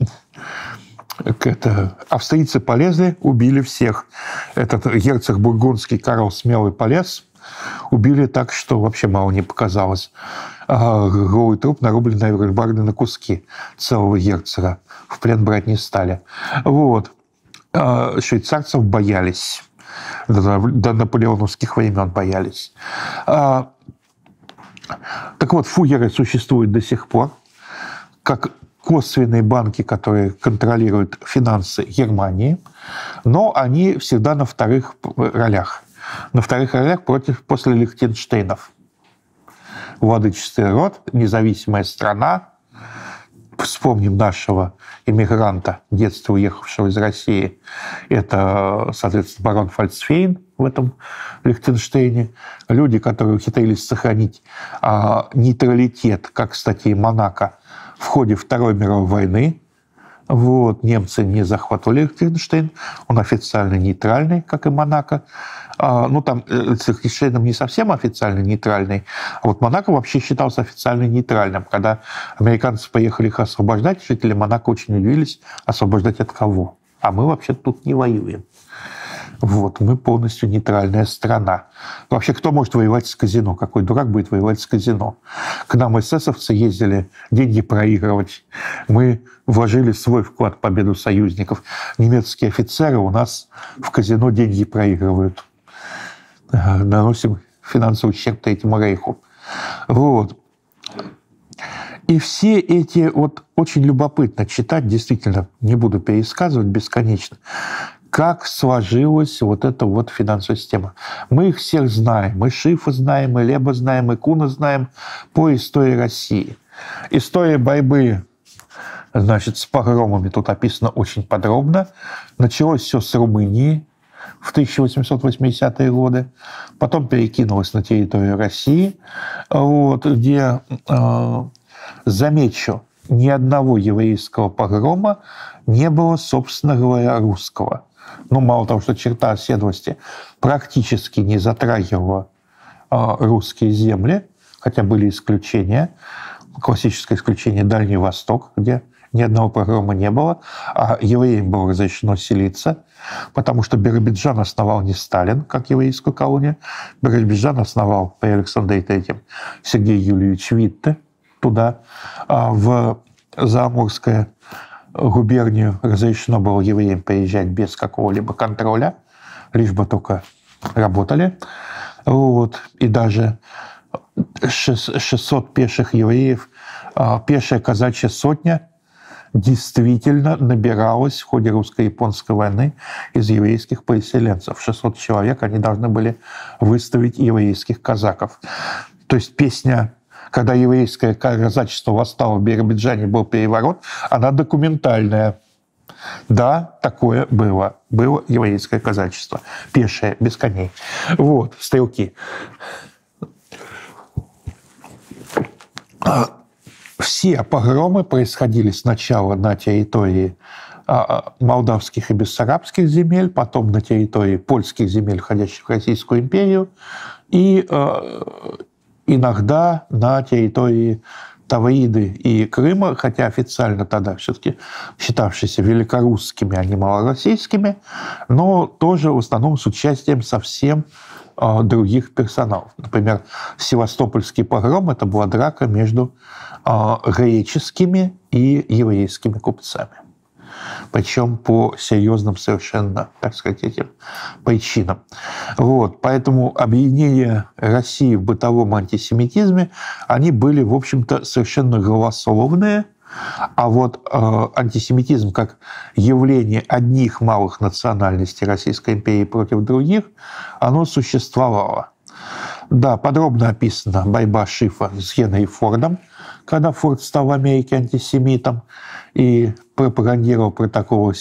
Это, австрийцы полезли, убили всех. Этот герцог бургундский Карл Смелый полез, убили так, что вообще мало не показалось. Голый труп нарублен на Эвербарде на куски целого герцога. В плен брать не стали. Вот. Швейцарцев боялись. До наполеоновских времен боялись. Так вот, фугеры существуют до сих пор, как косвенные банки, которые контролируют финансы Германии, но они всегда на вторых ролях. На вторых ролях против, после Лихтенштейнов. Владычественный род, независимая страна. Вспомним нашего иммигранта, в детстве уехавшего из России. Это, соответственно, барон Фальцфейн в этом Лихтенштейне. Люди, которые ухитрились сохранить а, нейтралитет, как, кстати, и Монако, в ходе Второй мировой войны. Вот. Немцы не захватывали Лихтенштейн, он официально нейтральный, как и Монако. А, ну, там с Лихтенштейном не совсем официально нейтральный, а вот Монако вообще считался официально нейтральным. Когда американцы поехали их освобождать, жители Монако очень удивились, освобождать от кого? А мы вообще тут не воюем. Вот, мы полностью нейтральная страна. Вообще, кто может воевать с казино? Какой дурак будет воевать с казино? К нам эсэсовцы ездили деньги проигрывать. Мы вложили свой вклад в победу союзников. Немецкие офицеры у нас в казино деньги проигрывают. Наносим финансовый ущерб Третьему рейху. Вот. И все эти, вот очень любопытно читать, действительно, не буду пересказывать бесконечно, как сложилась вот эта вот финансовая система. Мы их всех знаем. Мы Шифа знаем, и Леба знаем, и Куна знаем по истории России. История борьбы, значит, с погромами тут описана очень подробно. Началось все с Румынии в тысяча восемьсот восьмидесятые годы, потом перекинулось на территорию России, вот, где, э, замечу, ни одного еврейского погрома не было, собственно говоря, русского. Ну, мало того, что черта оседлости практически не затрагивала э, русские земли, хотя были исключения, классическое исключение Дальний Восток, где ни одного погрома не было, а евреям было разрешено селиться, потому что Биробиджан основал не Сталин, как еврейскую колонию. Биробиджан основал при Александре Третьем Сергей Юльевич Витте туда. А в Заамурскую губернию разрешено было евреям приезжать без какого-либо контроля, лишь бы только работали. Вот. И даже шестьсот пеших евреев, пешая казачья сотня действительно набиралась в ходе русско-японской войны из еврейских переселенцев. шестьсот человек, они должны были выставить еврейских казаков. То есть песня, когда еврейское казачество восстало в Биробиджане, был переворот, она документальная. Да, такое было. Было еврейское казачество. Пешее, без коней. Вот, стрелки. Все погромы происходили сначала на территории молдавских и бессарабских земель, потом на территории польских земель, входящих в Российскую империю, и иногда на территории Тавриды и Крыма, хотя официально тогда все-таки считавшиеся великорусскими, а не малороссийскими, но тоже в основном с участием совсем других персоналов. Например, Севастопольский погром – это была драка между греческими и еврейскими купцами. Причем по серьезным совершенно, так сказать, этим причинам. Вот. Поэтому объединения России в бытовом антисемитизме, они были, в общем-то, совершенно голословные. А вот э, антисемитизм как явление одних малых национальностей Российской империи против других, оно существовало. Да, подробно описана борьба Шифа с Генри Фордом, когда Форд стал в Америке антисемитом и пропагандировал протоколы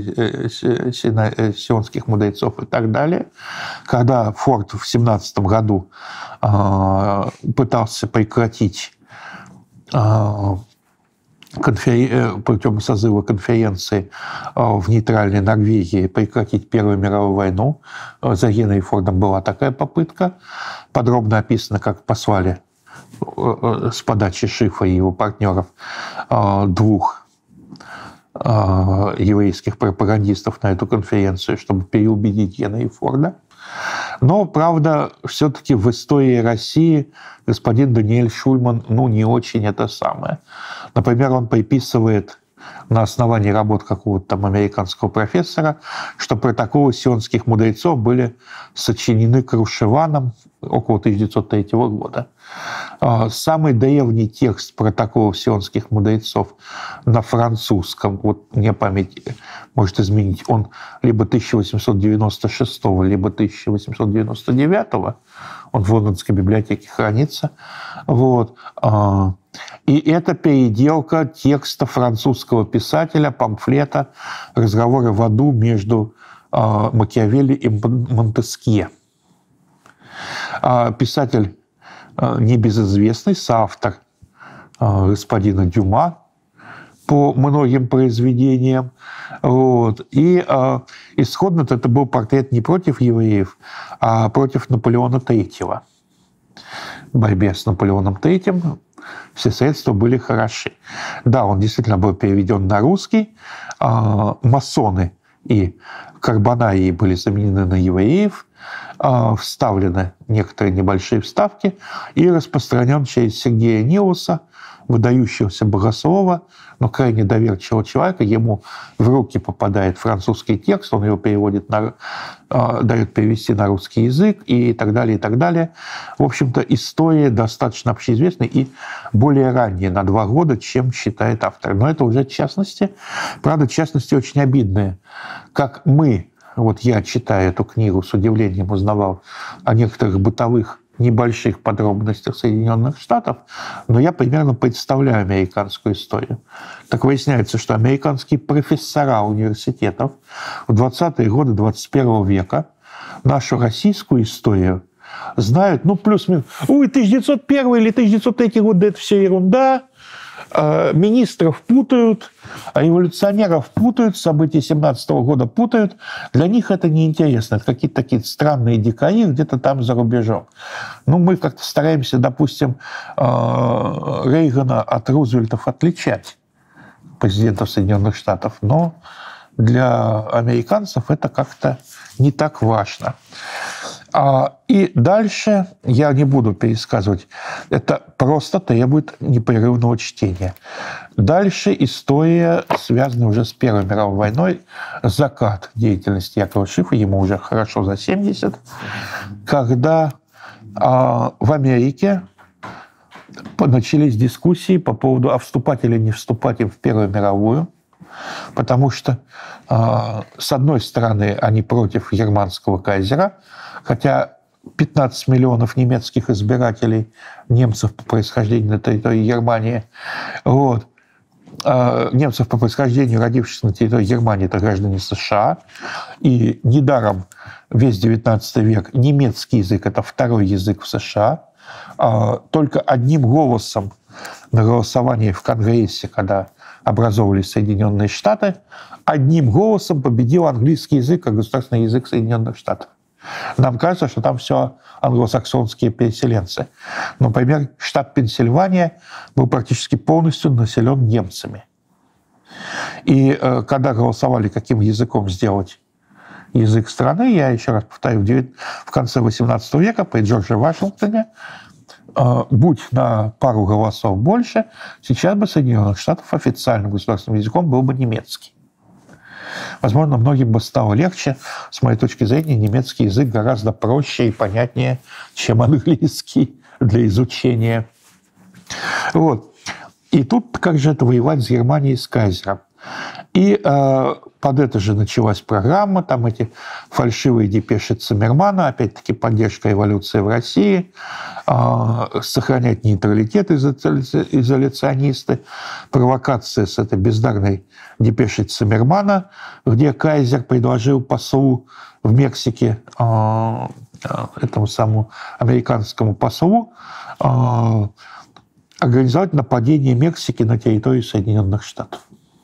сионских мудрецов и так далее. Когда Форд в семнадцатом году э, пытался прекратить э, конфер... путем созыва конференции в нейтральной Норвегии прекратить Первую мировую войну. За Генри Фордом была такая попытка. Подробно описано, как послали с подачи Шифа и его партнеров двух еврейских пропагандистов на эту конференцию, чтобы переубедить Генри Форда. Но, правда, все-таки в истории России господин Даниэль Шульман, ну, не очень это самое. Например, он приписывает на основании работ какого-то там американского профессора, что протоколы сионских мудрецов были сочинены Крушеваном около тысяча девятьсот третьего года. Самый древний текст протоколов сионских мудрецов на французском, вот мне память может изменить, он либо тысяча восемьсот девяносто шестого, либо тысяча восемьсот девяносто девятого, он в Лондонской библиотеке хранится. Вот. И это переделка текста французского писателя, памфлета «Разговоры в аду» между Макиавелли и Монтескье. Писатель небезызвестный, соавтор господина Дюма по многим произведениям. Вот. И э, исходно-то это был портрет не против евреев, а против Наполеона Третьего. В борьбе с Наполеоном Третьим все средства были хороши. Да, он действительно был переведен на русский. Э, масоны и Карбонаи были заменены на евреев, вставлены некоторые небольшие вставки, и распространен через Сергея Нилуса, выдающегося богослова, но крайне доверчивого человека. Ему в руки попадает французский текст, он его переводит на, э, дает перевести на русский язык и так далее, и так далее. В общем-то, история достаточно общеизвестная и более ранняя на два года, чем считает автор. Но это уже частности. Правда, частности очень обидные. Как мы, вот я, читая эту книгу, с удивлением узнавал о некоторых бытовых небольших подробностях Соединенных Штатов, но я примерно представляю американскую историю. Так выясняется, что американские профессора университетов в двадцатые годы двадцать первого века нашу российскую историю знают, ну, плюс-минус. Ой, тысяча девятьсот первый или тысяча девятьсот третий год, да это все ерунда. Министров путают, революционеров путают, события семнадцатого года путают. Для них это неинтересно. Это какие-то такие странные дикари где-то там за рубежом. Ну, мы как-то стараемся, допустим, Рейгана от Рузвельтов отличать, президентов Соединенных Штатов, но для американцев это как-то не так важно. И дальше я не буду пересказывать. Это просто требует непрерывного чтения. Дальше история, связанная уже с Первой мировой войной, закат деятельности Якова Шифа, ему уже хорошо за семьдесят, когда в Америке начались дискуссии по поводу, а вступать или не вступать им в Первую мировую, потому что, с одной стороны, они против германского кайзера, хотя пятнадцать миллионов немецких избирателей, немцев по происхождению на территории Германии, вот, немцев по происхождению, родившихся на территории Германии, это граждане США, и недаром весь девятнадцатый век немецкий язык – это второй язык в США, только одним голосом на голосовании в Конгрессе, когда образовывались Соединенные Штаты, одним голосом победил английский язык как государственный язык Соединенных Штатов. Нам кажется, что там все англосаксонские переселенцы. Но, например, штат Пенсильвания был практически полностью населен немцами. И э, когда голосовали, каким языком сделать язык страны, я еще раз повторю, в, девять... в конце восемнадцатого века при Джордже Вашингтоне, э, будь на пару голосов больше, сейчас бы Соединенных Штатов официальным государственным языком был бы немецкий. Возможно, многим бы стало легче. С моей точки зрения, немецкий язык гораздо проще и понятнее, чем английский для изучения. Вот. И тут как же это воевать с Германией, с кайзером? И э, под это же началась программа, там эти фальшивые депеши Циммермана, опять-таки поддержка эволюции в России, э, сохранять нейтралитет изоляционисты, провокация с этой бездарной депешей Циммермана, где кайзер предложил послу в Мексике, э, этому самому американскому послу, э, организовать нападение Мексики на территорию Соединенных Штатов.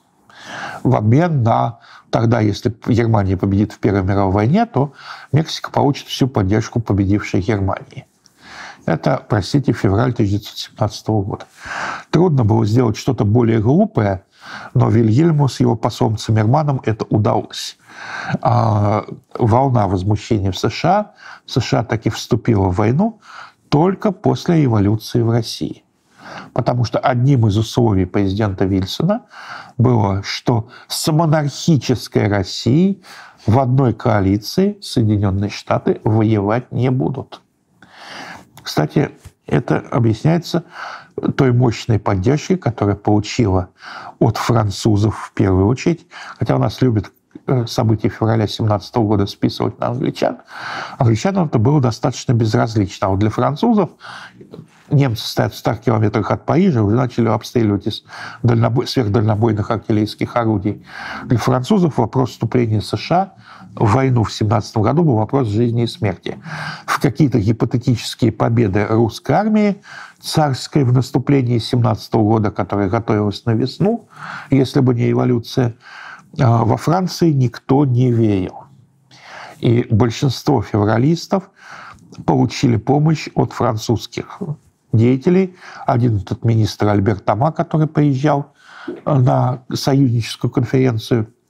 В обмен на тогда, если Германия победит в Первой мировой войне, то Мексика получит всю поддержку победившей Германии. Это, простите, февраль тысяча девятьсот семнадцатого года. Трудно было сделать что-то более глупое, но Вильгельму с его послом Циммерманом это удалось. А волна возмущения в США, США таки вступила в войну только после революции в России. Потому что одним из условий президента Вильсона было, что с монархической Россией в одной коалиции Соединенные Штаты воевать не будут. Кстати, это объясняется той мощной поддержкой, которую получила от французов в первую очередь, хотя у нас любят события февраля семнадцатого года списывать на англичан. Англичанам это было достаточно безразлично. А вот для французов немцы стоят в ста километрах от Парижа, уже начали обстреливать из дальнобой... сверхдальнобойных артиллерийских орудий. Для французов вопрос вступления США в войну в семнадцатом году был вопрос жизни и смерти. В какие-то гипотетические победы русской армии, царской в наступлении семнадцатого года, которая готовилась на весну, если бы не революция, во Франции никто не верил. И большинство февралистов получили помощь от французских деятелей. Один этот министр Альбер Тома, который приезжал на союзническую конференцию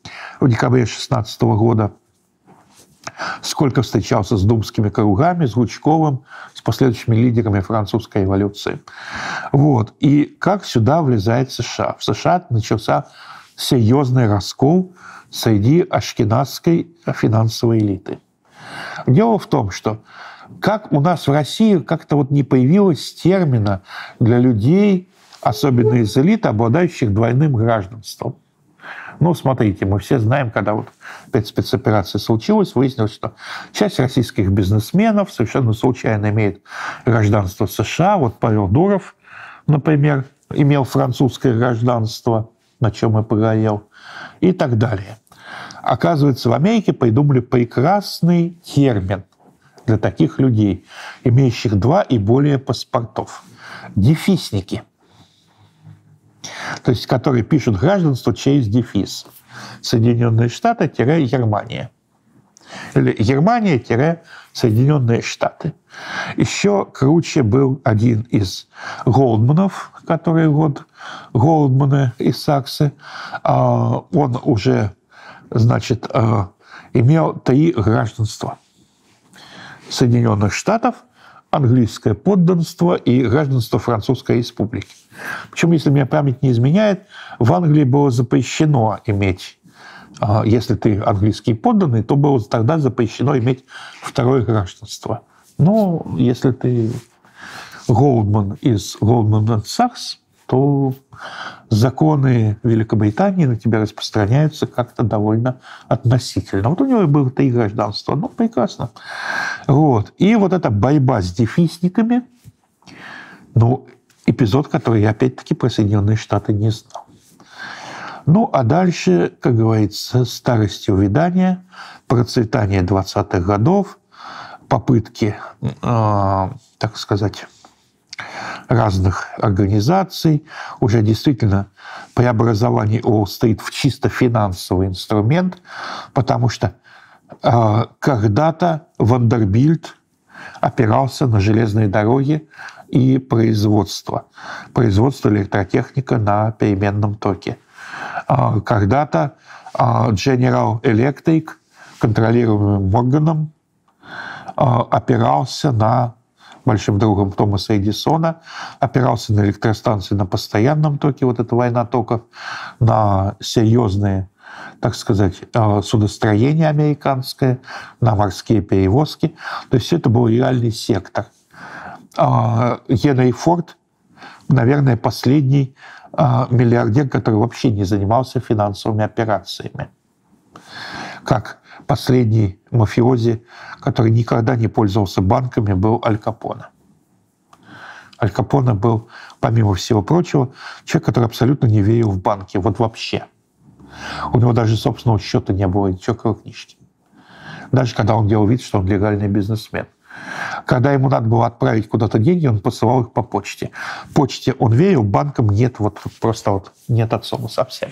в декабре шестнадцатого года, сколько встречался с думскими кругами, с Гучковым, с последующими лидерами французской революции. Вот. И как сюда влезает США? В США начался серьезный раскол среди ашкеназской финансовой элиты. Дело в том, что как у нас в России как-то вот не появилось термина для людей, особенно из элиты, обладающих двойным гражданством. Ну, смотрите, мы все знаем, когда вот опять спецоперация случилась, выяснилось, что часть российских бизнесменов совершенно случайно имеет гражданство США. Вот Павел Дуров, например, имел французское гражданство, на чем и погорел, и так далее. Оказывается, в Америке придумали прекрасный термин для таких людей, имеющих два и более паспортов. Дефисники. То есть, которые пишут гражданство через дефис. Соединенные Штаты-Германия. Или Германия-Соединенные Штаты. Еще круче был один из Голдманов, который вот Голдманы из Саксы. Он уже, значит, имел три гражданства. Соединенных Штатов, английское подданство и гражданство Французской Республики. Причем, если меня память не изменяет, в Англии было запрещено иметь, если ты английский подданный, то было тогда запрещено иметь второе гражданство. Но если ты Голдман из Goldman энд Sachs, то законы Великобритании на тебя распространяются как-то довольно относительно. Вот у него было три гражданства. Ну, прекрасно. Вот. И вот эта борьба с дефисниками, ну, эпизод, который я, опять-таки, про Соединенные Штаты не знал. Ну, а дальше, как говорится, старость и увядание, процветание двадцатых годов, попытки, э, так сказать, разных организаций, уже действительно преобразование Уолл-стрит в чисто финансовый инструмент, потому что э, когда-то Вандербильт опирался на железные дороги и производство. Производство электротехника на переменном токе. Э, когда-то э, General Electric, контролируемый Морганом, э, опирался на большим другом Томаса Эдисона, опирался на электростанции на постоянном токе, вот эта война токов, на серьезные, так сказать, судостроение американское, на морские перевозки. То есть все это был реальный сектор. Генри Форд, наверное, последний миллиардер, который вообще не занимался финансовыми операциями. Как последний мафиози, который никогда не пользовался банками, был Аль Капоне. Аль Капоне был, помимо всего прочего, человек, который абсолютно не верил в банки. Вот вообще. У него даже собственного счета не было, чековой книжки. Даже когда он делал вид, что он легальный бизнесмен. Когда ему надо было отправить куда-то деньги, он посылал их по почте. Почте он верил, банкам нет, вот просто вот нет от слова совсем.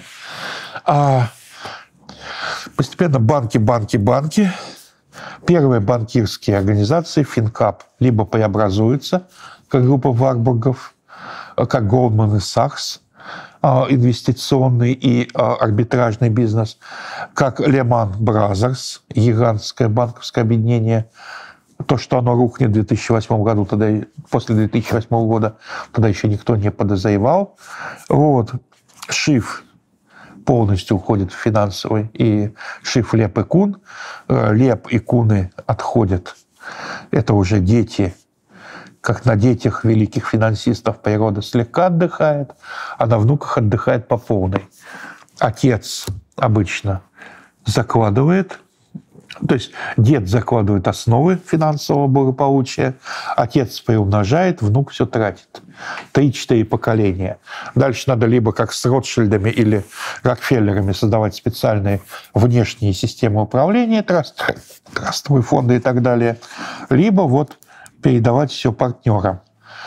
А постепенно банки, банки, банки. Первые банкирские организации, Финкап, либо преобразуются, как группа Варбургов, как Goldman и Sachs, инвестиционный и арбитражный бизнес, как Lehman Brothers, гигантское банковское объединение. То, что оно рухнет в две тысячи восьмом году, тогда, после две тысячи восьмого года, тогда еще никто не подозревал. Вот. Шиф полностью уходит в финансовый, и Шиф, Леп и Кун. Леп и Куны отходят. Это уже дети, как на детях великих финансистов природа слегка отдыхает, а на внуках отдыхает по полной. Отец обычно закладывает, то есть дед закладывает основы финансового благополучия, отец приумножает, внук все тратит. Три-четыре поколения. Дальше надо либо как с Ротшильдами или Рокфеллерами создавать специальные внешние системы управления, траст, трастовые фонды и так далее, либо вот передавать все партнерам.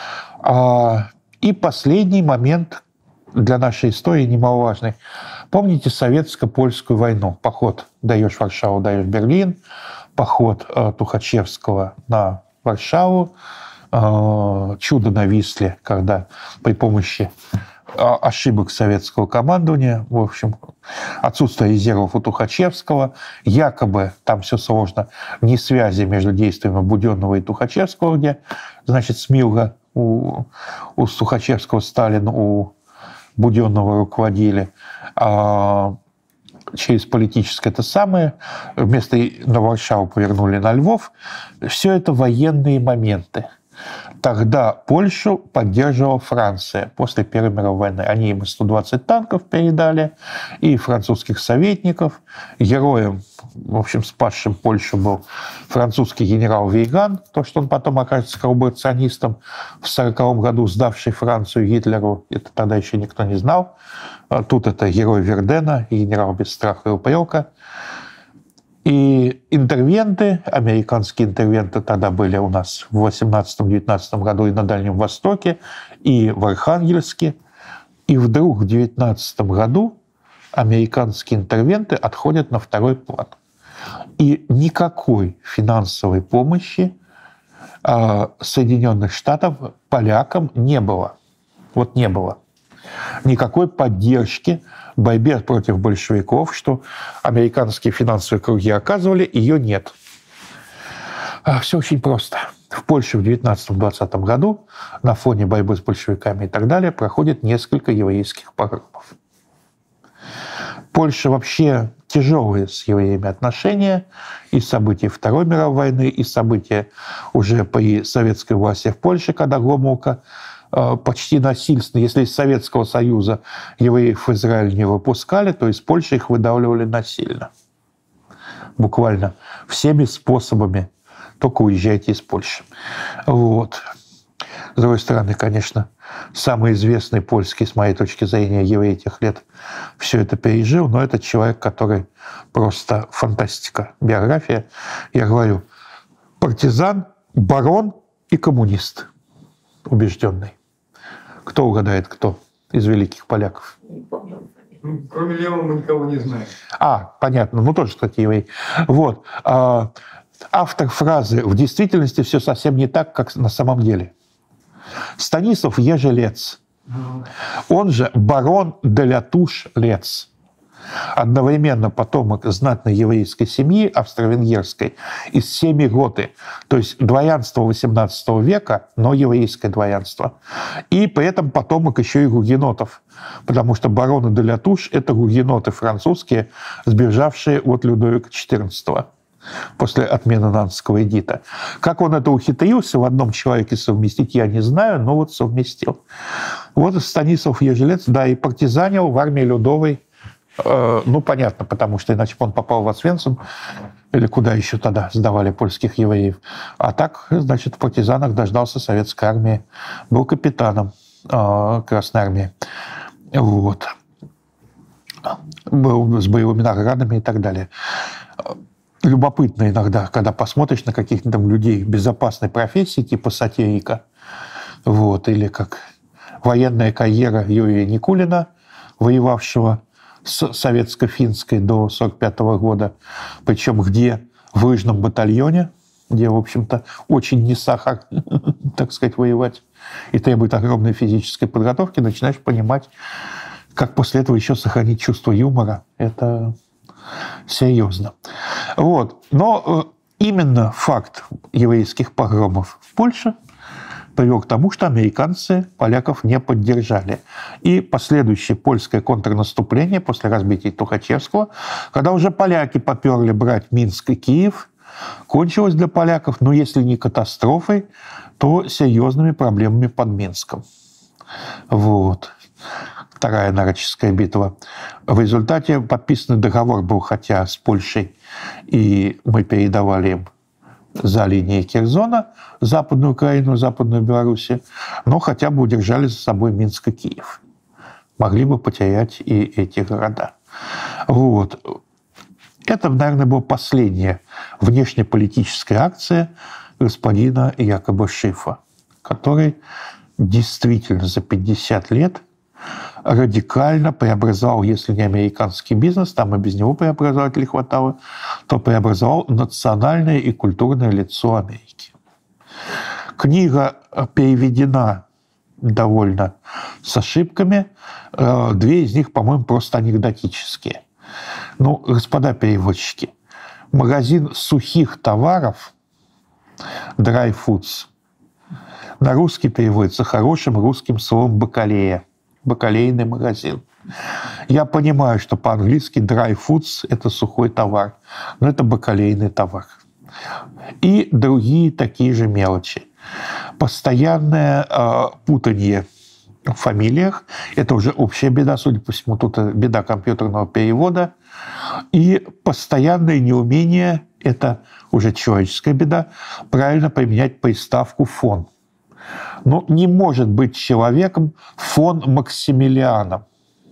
И последний момент для нашей истории немаловажный. Помните советско-польскую войну? Поход даешь Варшаву, даешь Берлин, поход Тухачевского на Варшаву, чудо на Висле, когда при помощи ошибок советского командования, в общем, отсутствие резервов у Тухачевского, якобы там все сложно, не связи между действиями Буденного и Тухачевского, где, значит, Смилга у, у Тухачевского, Сталин у Буденного руководили, а через политическое это самое, вместо на Варшаву повернули на Львов. Все это военные моменты. Тогда Польшу поддерживала Франция после Первой мировой войны. Они им сто двадцать танков передали, и французских советников. Героем, в общем, спасшим Польшу был французский генерал Вейган, то, что он потом окажется коллаборационистом в сороковом году, сдавший Францию Гитлеру. Это тогда еще никто не знал. Тут это герой Вердена, генерал без страха и упрека. И интервенты, американские интервенты тогда были у нас в восемнадцатом-девятнадцатом году и на Дальнем Востоке, и в Архангельске. И вдруг в девятнадцатом году американские интервенты отходят на второй план. И никакой финансовой помощи Соединенных Штатов полякам не было. Вот не было. Никакой поддержки в борьбе против большевиков, что американские финансовые круги оказывали, ее нет. Все очень просто. В Польше в девятнадцатом-двадцатом году на фоне борьбы с большевиками и так далее проходит несколько еврейских погромов. Польша вообще тяжелые с евреями отношения, и события Второй мировой войны, и события уже при советской власти в Польше, когда Гомулка почти насильственно, если из Советского Союза евреев в Израиль не выпускали, то из Польши их выдавливали насильно. Буквально всеми способами. Только уезжайте из Польши. Вот. С другой стороны, конечно, самый известный польский, с моей точки зрения, еврей тех лет все это пережил, но это человек, который просто фантастика. Биография, я говорю, партизан, барон и коммунист убежденный. Кто угадает, кто из великих поляков? Кроме Лева мы никого не знаем. А, понятно. Ну, тоже, кстати, еврей. Вот. Автор фразы «В действительности все совсем не так, как на самом деле». Станислав Ежелец. Он же барон де ля Туш-Лец. Одновременно потомок знатной еврейской семьи австро-венгерской из семьи Готы, то есть дворянство восемнадцатого века, но еврейское дворянство. И при этом потомок еще и гугенотов, потому что бароны де ля Туш – это гугеноты французские, сбежавшие от Людовика четырнадцатого после отмены Нантского эдита. Как он это ухитрился в одном человеке совместить, я не знаю, но вот совместил. Вот Станислав Ежелец, да, и партизанил в армии Людовой. Ну, понятно, потому что иначе бы он попал в Освенцим, или куда еще тогда сдавали польских евреев. А так, значит, в партизанах дождался советской армии, был капитаном э, Красной армии. Вот. Был с боевыми наградами и так далее. Любопытно иногда, когда посмотришь на каких-то там людей безопасной профессии, типа сатирика, вот, или как военная карьера Юрия Никулина, воевавшего с советско-финской до сорок пятого года, причем где? В лыжном батальоне, где, в общем-то, очень не сахар, так сказать, воевать, и требует огромной физической подготовки, начинаешь понимать, как после этого еще сохранить чувство юмора. Это серьезно. Вот. Но именно факт еврейских погромов в Польше привел к тому, что американцы поляков не поддержали. И последующее польское контрнаступление после разбития Тухачевского, когда уже поляки поперли брать Минск и Киев, кончилось для поляков, ну, если не катастрофой, то серьезными проблемами под Минском. Вот. Вторая Нарочская битва. В результате подписанный договор был, хотя с Польшей, и мы передавали им за линией Керзона Западную Украину, Западную Белоруссию, но хотя бы удержали за собой Минск и Киев. Могли бы потерять и эти города. Вот. Это, наверное, была последняя внешнеполитическая акция господина якобы Шифа, который действительно за пятьдесят лет радикально преобразовал, если не американский бизнес, там и без него преобразователей хватало, то преобразовал национальное и культурное лицо Америки. Книга переведена довольно с ошибками. Две из них, по-моему, просто анекдотические. Ну, господа переводчики, магазин сухих товаров dry foods на русский переводится хорошим русским словом бакалея. Бакалейный магазин. Я понимаю, что по-английски dry foods – это сухой товар, но это бакалейный товар. И другие такие же мелочи. Постоянное э, путанье в фамилиях – это уже общая беда, судя по всему, тут беда компьютерного перевода. И постоянное неумение – это уже человеческая беда, правильно применять приставку «фон». Но не может быть человеком фон Максимилианом.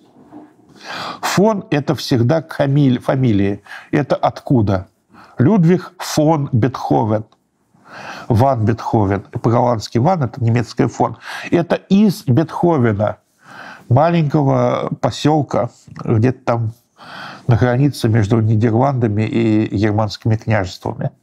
Фон – это всегда фамилия. Это откуда? Людвиг фон Бетховен. Ван Бетховен. По-голландски Ван – это немецкое фон. Это из Бетховена, маленького поселка, где-то там на границе между Нидерландами и германскими княжествами.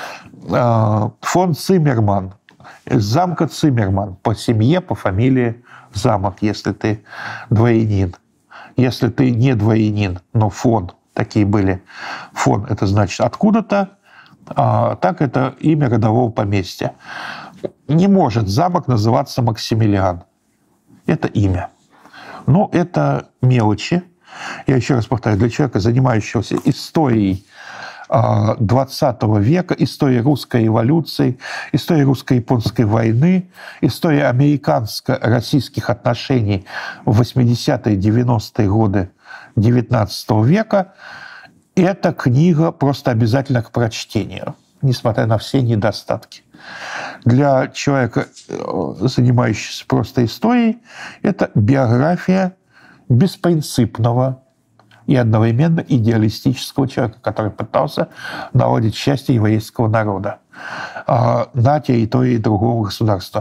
Фон Циммерман. Из замка Циммерман. По семье, по фамилии замок, если ты дворянин. Если ты не дворянин, но фон, такие были. Фон – это значит откуда-то, а так это имя родового поместья. Не может замок называться Максимилиан. Это имя. Но это мелочи. Я еще раз повторяю, для человека, занимающегося историей двадцатого века, историей русской революции, историей русско-японской войны, историей американско-российских отношений в восьмидесятые девяностые годы девятнадцатого века, эта книга просто обязательна к прочтению, несмотря на все недостатки. Для человека, занимающегося просто историей, это биография беспринципного и одновременно идеалистического человека, который пытался наладить счастье еврейского народа на территории другого государства.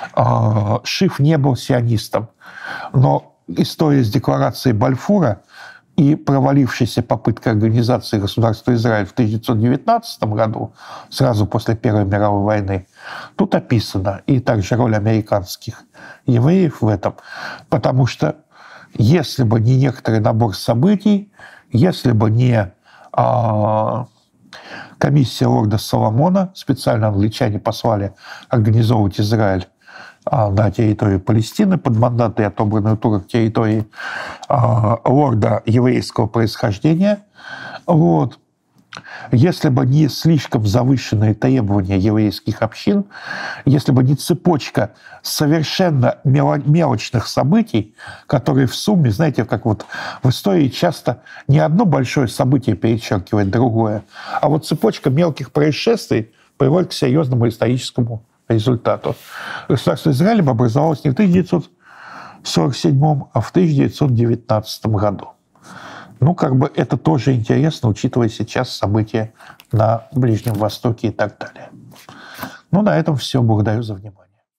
Шиф не был сионистом, но история с декларацией Бальфура и провалившейся попытка организации государства Израиль в тысяча девятьсот девятнадцатом году, сразу после Первой мировой войны, тут описана. И также роль американских евреев в этом. Потому что если бы не некоторый набор событий, если бы не а, комиссия лорда Соломона, специально англичане послали организовывать Израиль а, на территории Палестины под мандаты, отобранной у турок территории а, лорда еврейского происхождения, вот. Если бы не слишком завышенные требования еврейских общин, если бы не цепочка совершенно мелочных событий, которые в сумме, знаете, как вот в истории часто не одно большое событие перечеркивает другое, а вот цепочка мелких происшествий приводит к серьезному историческому результату. Государство Израиль образовалось не в тысяча девятьсот сорок седьмом, а в тысяча девятьсот девятнадцатом году. Ну, как бы это тоже интересно, учитывая сейчас события на Ближнем Востоке и так далее. Ну, на этом все. Благодарю за внимание.